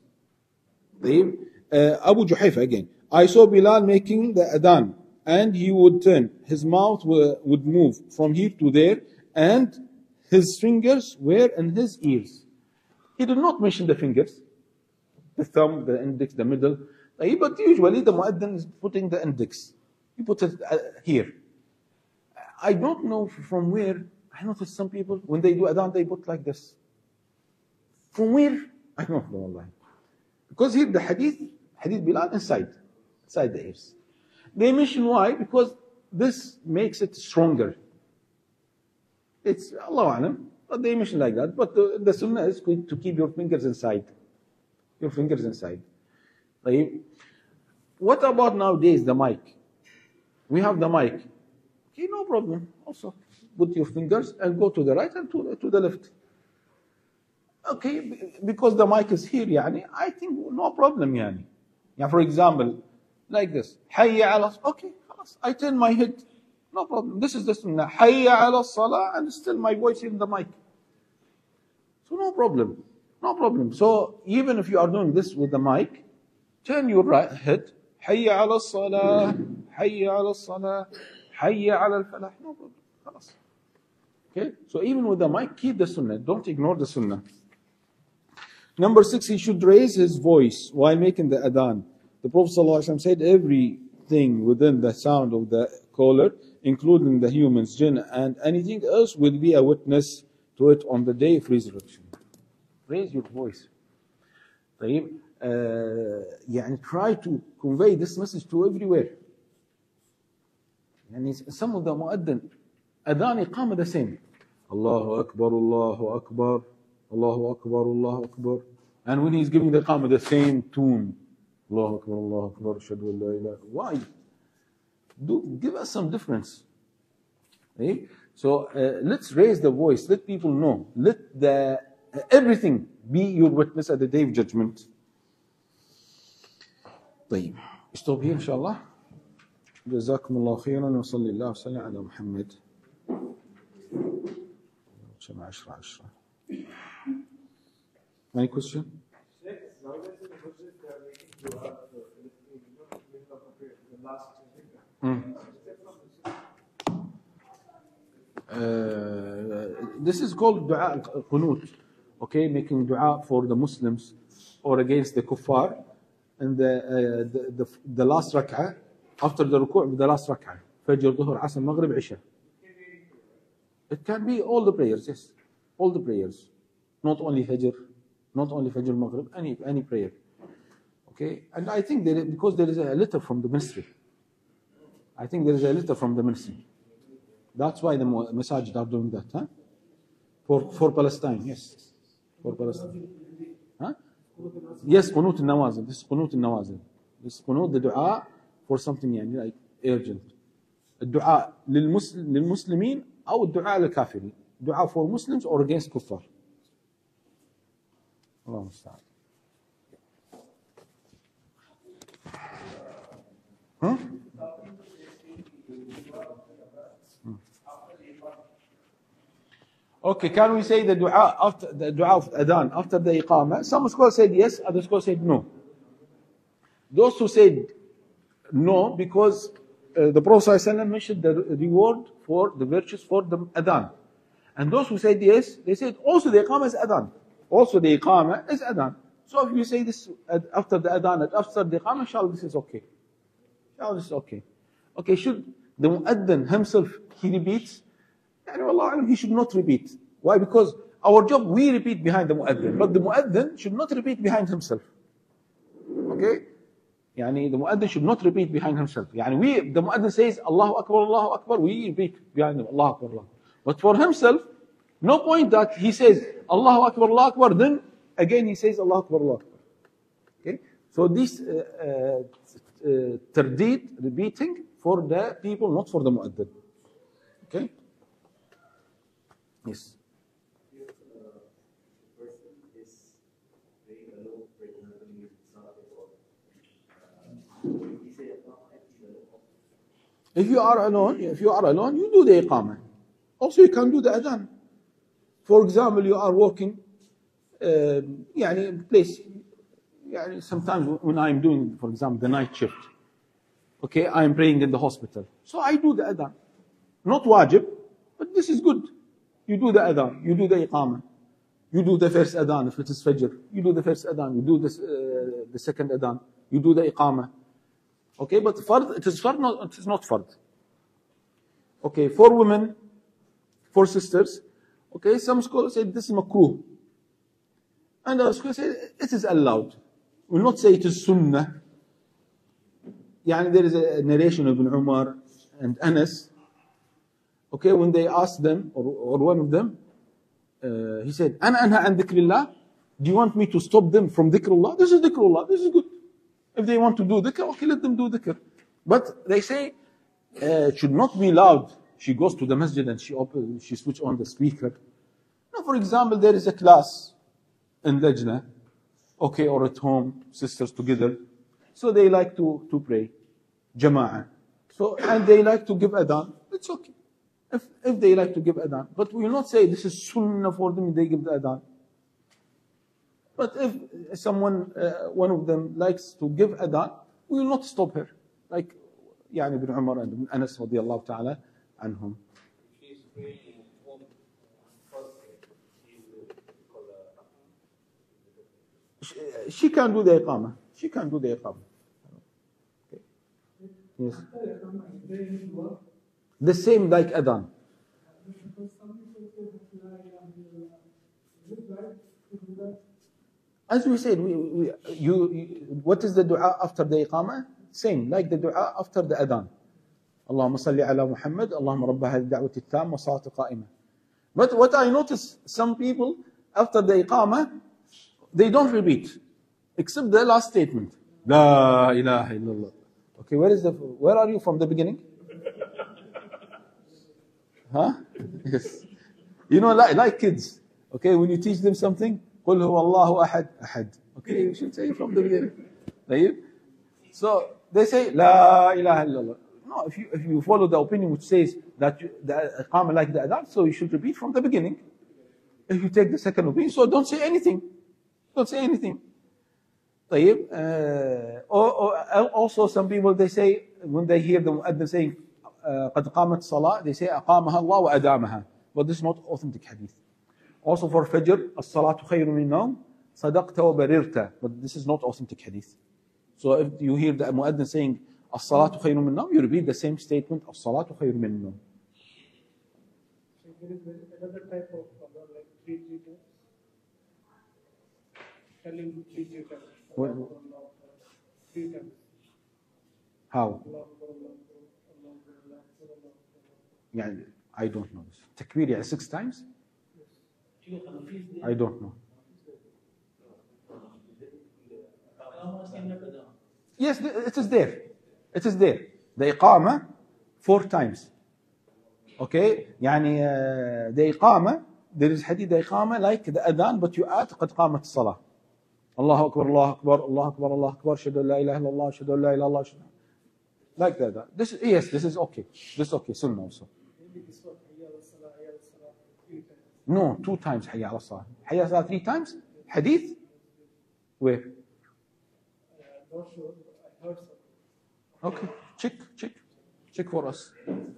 Abu Juhayfa again, I saw Bilal making the adhan and he would turn, his mouth would move from here to there and his fingers were in his ears. He did not mention the fingers, the thumb, the index, the middle. But usually the muaddin is putting the index. He puts it here. I don't know from where. I noticed some people, when they do adhan, they put like this. From where? I don't know, Allah. Because here the hadith Bilal inside the ears. They mention why? Because this makes it stronger. It's Allah Alam. But they mention like that. But the sunnah is to keep your fingers inside. Your fingers inside. What about nowadays the mic? We have the mic. Okay, no problem. Also, put your fingers and go to the right and to the left. Okay, because the mic is here, yani, I think no problem, yani. Yeah, for example, like this. Hayya ala, okay, I turn my head. No problem. This is the sunnah. Hayya ala salah, and still my voice in the mic. So no problem. No problem. So even if you are doing this with the mic, turn your right head. Hayya ala salah, hayya ala salah, hayya ala al-falah. No problem. خلاص. Okay? So even with the mic, keep the sunnah. Don't ignore the sunnah. Number 6, he should raise his voice while making the adhan. The Prophet ﷺ said everything within the sound of the caller, including the humans, jinn, and anything else, will be a witness to it on the day of resurrection. Raise your voice. يعني try to convey this message to everywhere. يعني some of the muaddin, adhan iqamah the same. Allahu Akbar, Allahu Akbar, Allahu Akbar, Allahu Akbar. And when he's giving the iqamah, the same tune. Allahu Akbar, Allahu Akbar, Ashhadu an la ilaha. Why? Give us some difference. Okay? So let's raise the voice. Let people know. Let everything be your witness at the day of judgment. طيب. Stop here, inshallah. جزاكم الله خيرا وصلى الله وسلم على محمد. 10. Any question? This is called dua al-qunut. Okay, making dua for the Muslims or against the kuffar. And the last rak'ah, after the ruku', the last rak'ah. Fajr, Dhuhr, Asr, Maghrib, Isha. It can be all the prayers, yes. All the prayers. Not only Fajr, Maghrib, any prayer. Okay, and I think because there is a letter from the ministry. I think there is a letter from the ministry. That's why the masajid are doing that, huh? For Palestine, yes. For Palestine. Huh? Yes, qunut al-nawazil. This is qunut al-nawazil. This is qunut, the dua for something يعني like urgent. الدعاء للمسلمين أو الدعاء للكافرين. Dua for Muslims or against kuffar. Allah musta'an. Huh? Okay, can we say the dua after the dua of adhan after the iqamah? Some scholars said yes, other scholars said no. Those who said no, because the Prophet ﷺ mentioned the reward for the virtues for the adhan. And those who said yes, they said also the iqamah is adhan. Also the iqamah is adhan. So if you say this after the adhan and after the iqamah, inshallah this is okay. Inshallah this is okay. Okay, should the muaddin himself, he repeats, يعني والله أعلم he should not repeat. Why? Because our job, we repeat behind the mu'adhin, but the mu'adhin should not repeat behind himself. Okay? يعني the mu'adhin should not repeat behind himself. يعني the mu'adhin says Allahu Akbar, we repeat behind him, Allahu Akbar, Allah. But for himself, no point that he says Allahu Akbar, then again he says Allahu Akbar, Allah. Okay? So this tardid, repeating, for the people, not for the mu'adhin. Okay? Yes. If you are alone, you do the iqamah. Also, you can do the adhan. For example, you are working, place. Sometimes when I am doing, for example, the night shift, okay, I am praying in the hospital, so I do the adhan. Not wajib, but this is good. You do the adhan, you do the iqamah, you do the first adhan if it is fajr, you do the first adhan, you do the second adhan, you do the iqamah. Okay, but fard, it is not fard. Okay, for women, for sisters, okay, some scholars say this is makruh. And other scholars say it is allowed. We will not say it is sunnah. There is a narration of Ibn Umar and Anas. Okay, when they asked them, or one of them, he said, Ana anha an dhikrillah. Do you want me to stop them from dhikrullah? This is dhikrullah, this is good. If they want to do dhikr, okay, let them do dhikr. But they say, it should not be loud. She goes to the masjid and she switch on the speaker. Now, for example, there is a class in Lajna, okay, or at home, sisters together. So they like to pray, jama'ah. So, and they like to give adhan, it's okay. If they like to give adhan. But we will not say this is sunnah for them, they give the adhan. But if someone, one of them likes to give adhan, we will not stop her. Like, Ibn Umar and Anas radiallahu ta'ala anhum. She can do the iqamah. Okay. Yes. The same like adhan. As we said, what is the dua after the iqamah? Same, like the dua after the adhan. Allahumma salli ala Muhammad, Allahumma rabba hadhihi da'wati at-tamma wa salatu qa'imah. But what I notice, some people, after the iqamah, they don't repeat, except the last statement. La ilaha illallah. Okay, where are you from the beginning? Huh? Yes. Like kids. Okay, when you teach them something, قل هو الله أحد. Okay, you should say it from the beginning. So they say La ilaha illallah. No, if you follow the opinion which says that the iqamah like the adhan, so you should repeat from the beginning. If you take the second opinion, so don't say anything. طيب. Also some people, they say, when they hear the mu'adhin saying قد قامت الصلاة, they say أقامها الله وأدامها. But this is not authentic hadith. Also for Fajr, الصلاة خير من النوم صدقت وبررت. But this is not authentic hadith. So if you hear the mu'adhin saying الصلاة خير من النوم, you repeat the same statement, الصلاة خير من النوم. There is another type of like three times. Telling three times. Three times. How? I don't know this. Takbir 6 times? I don't know. Yes, it is there. The iqamah 4 times. Okay? The iqamah, there is hadith, the iqamah like the adhan, but you add قد قامت الصلاة. Allahu Akbar, Allahu Akbar, Allahu Akbar, Allahu Akbar, shadu la ilaha illallah, shadu la ilaha illallah. Like that. This is okay. This is okay, sunnah also. No, 2 times hayya ala salah. Hayya ala salah 3 times? Hadith? Where? Not sure. I heard something. Okay, check for us.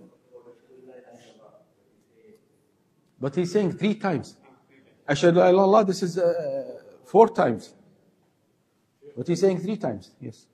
But he's saying 3 times. Ashhadu la ilaha illallah, this is 4 times. But he's saying 3 times. Yes.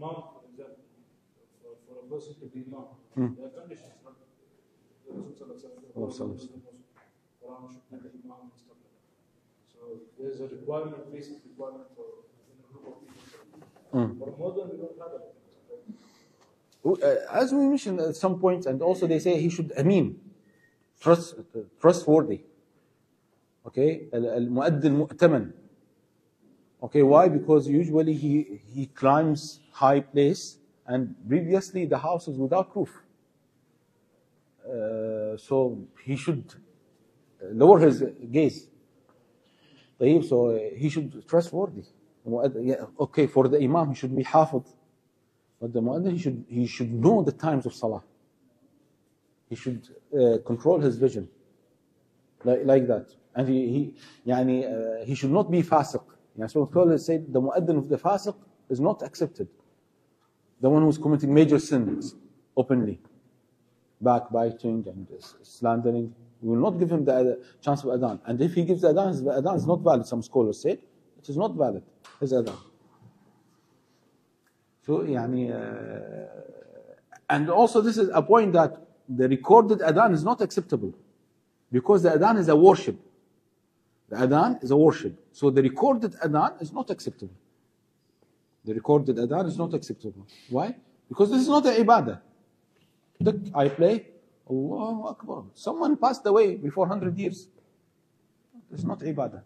Imam, for example, for a person to be Imam, there are conditions, not the Rasul Quran should be the Imam and stuff like that. So there's a requirement, basic requirement for a group of people. For more than we don't have that. As we mentioned at some point, and also they say he should Amin, trustworthy. Okay, المؤذن مؤتمن. Okay, why? Because usually he climbs high place, and previously the house is without roof. So he should lower his gaze. So he should be trustworthy. Okay, for the Imam he should be hafiz, but the mu'adhin he should know the times of Salah. He should control his vision, like that, and he should not be fasiq. So scholars say the mu'adhin of the fasiq is not accepted. The one who's committing major sins openly, backbiting and slandering, we will not give him the chance of adhan. And if he gives the adhan is not valid. Some scholars say it is not valid, his adhan. So and also this is a point that the recorded adhan is not acceptable, because the adhan is a worship. The adhan is a worship. So the recorded adhan is not acceptable. The recorded adhan is not acceptable. Why? Because this is not an ibadah. Look, I play, Allahu Akbar. Someone passed away before 100 years. It's not ibadah.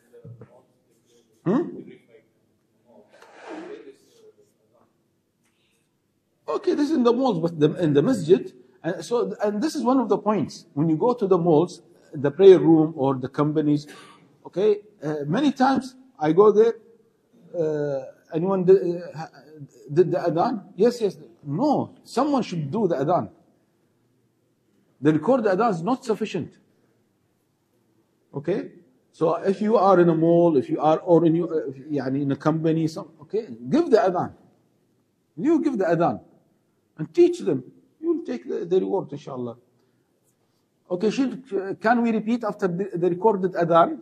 Okay, this is in the malls, but in the masjid, and this is one of the points. When you go to the malls, the prayer room or the companies, okay, many times I go there, anyone did the adhan? Yes. No, someone should do the adhan. The recorded adhan is not sufficient. Okay? So if you are in a mall, if you are or in a company, okay, give the adhan. You give the adhan and teach them. You will take the reward, inshallah. Okay, can we repeat after the recorded adhan?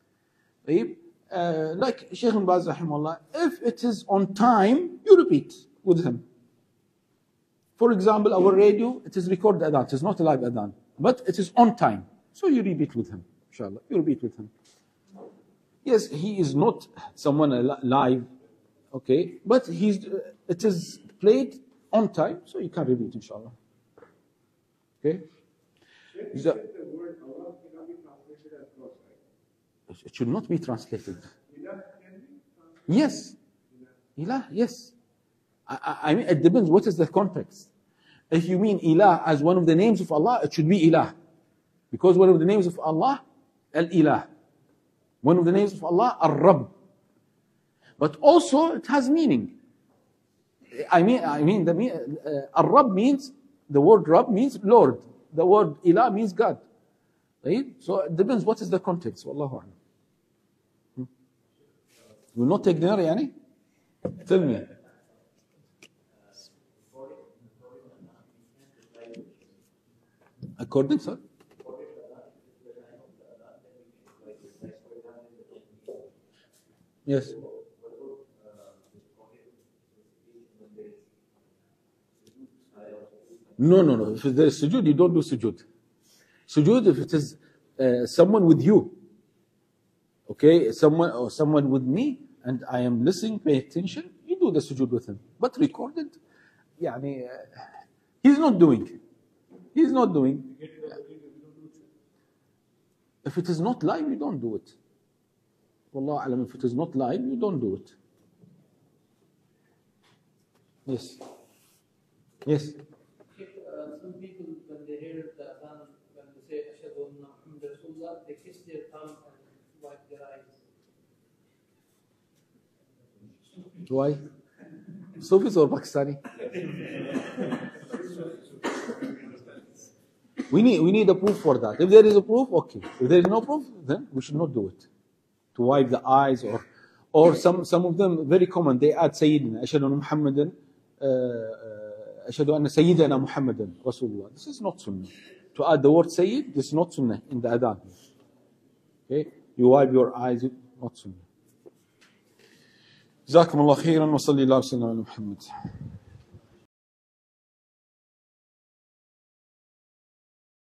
Like Shaykh Ibn Baz rahimahullah, if it is on time, you repeat with him. For example, our radio, it is recorded adhan, it is not a live adhan, but it is on time. So you repeat with him, inshallah. You repeat with him. Yes, he is not someone live, okay, but it is played on time, so you can repeat, inshallah. Okay? The word Allah cannot be translated as God, right? It should not be translated. Ilah can be translated? Yes. Ilah, yes. I mean, it depends what is the context. If you mean Ilah as one of the names of Allah, it should be Ilah. Because one of the names of Allah, Al-Ilah. One of the names of Allah, Ar-Rabb. But also it has meaning. I mean, Ar-Rabb means, the word Rabb means Lord. The word Ilah means God. Right? So it depends what is the context. Wallahu a'lam. Will not take dinner, yani? Tell me. According, sir? Yes. No. If there is sujood, you don't do sujood. Sujood, if it is someone with you, okay, someone with me, and I am listening, pay attention, you do the sujood with him. But recorded, he's not doing. He's not doing. If it is not live, you don't do it. Wallahu alam, if it is not live, you don't do it. Yes. Yes. Some people, when they hear the adhan, when they say Ashhadu anna Muhammad Rasulullah, they kiss their tongue and wipe their eyes. Why? Sufis or Pakistani? We need a proof for that. If there is a proof, okay. If there is no proof, then we should not do it. To wipe the eyes or some of them very common. They add Sayyidina, Ashhadu anna Muhammadan, Ashhadu anna Sayyidina Muhammadan Rasulullah. This is not sunnah. To add the word Sayyid, this is not sunnah in the adhan. Okay, you wipe your eyes, not sunnah. جزاكم الله خيرا وصلي الله وسلم على محمد.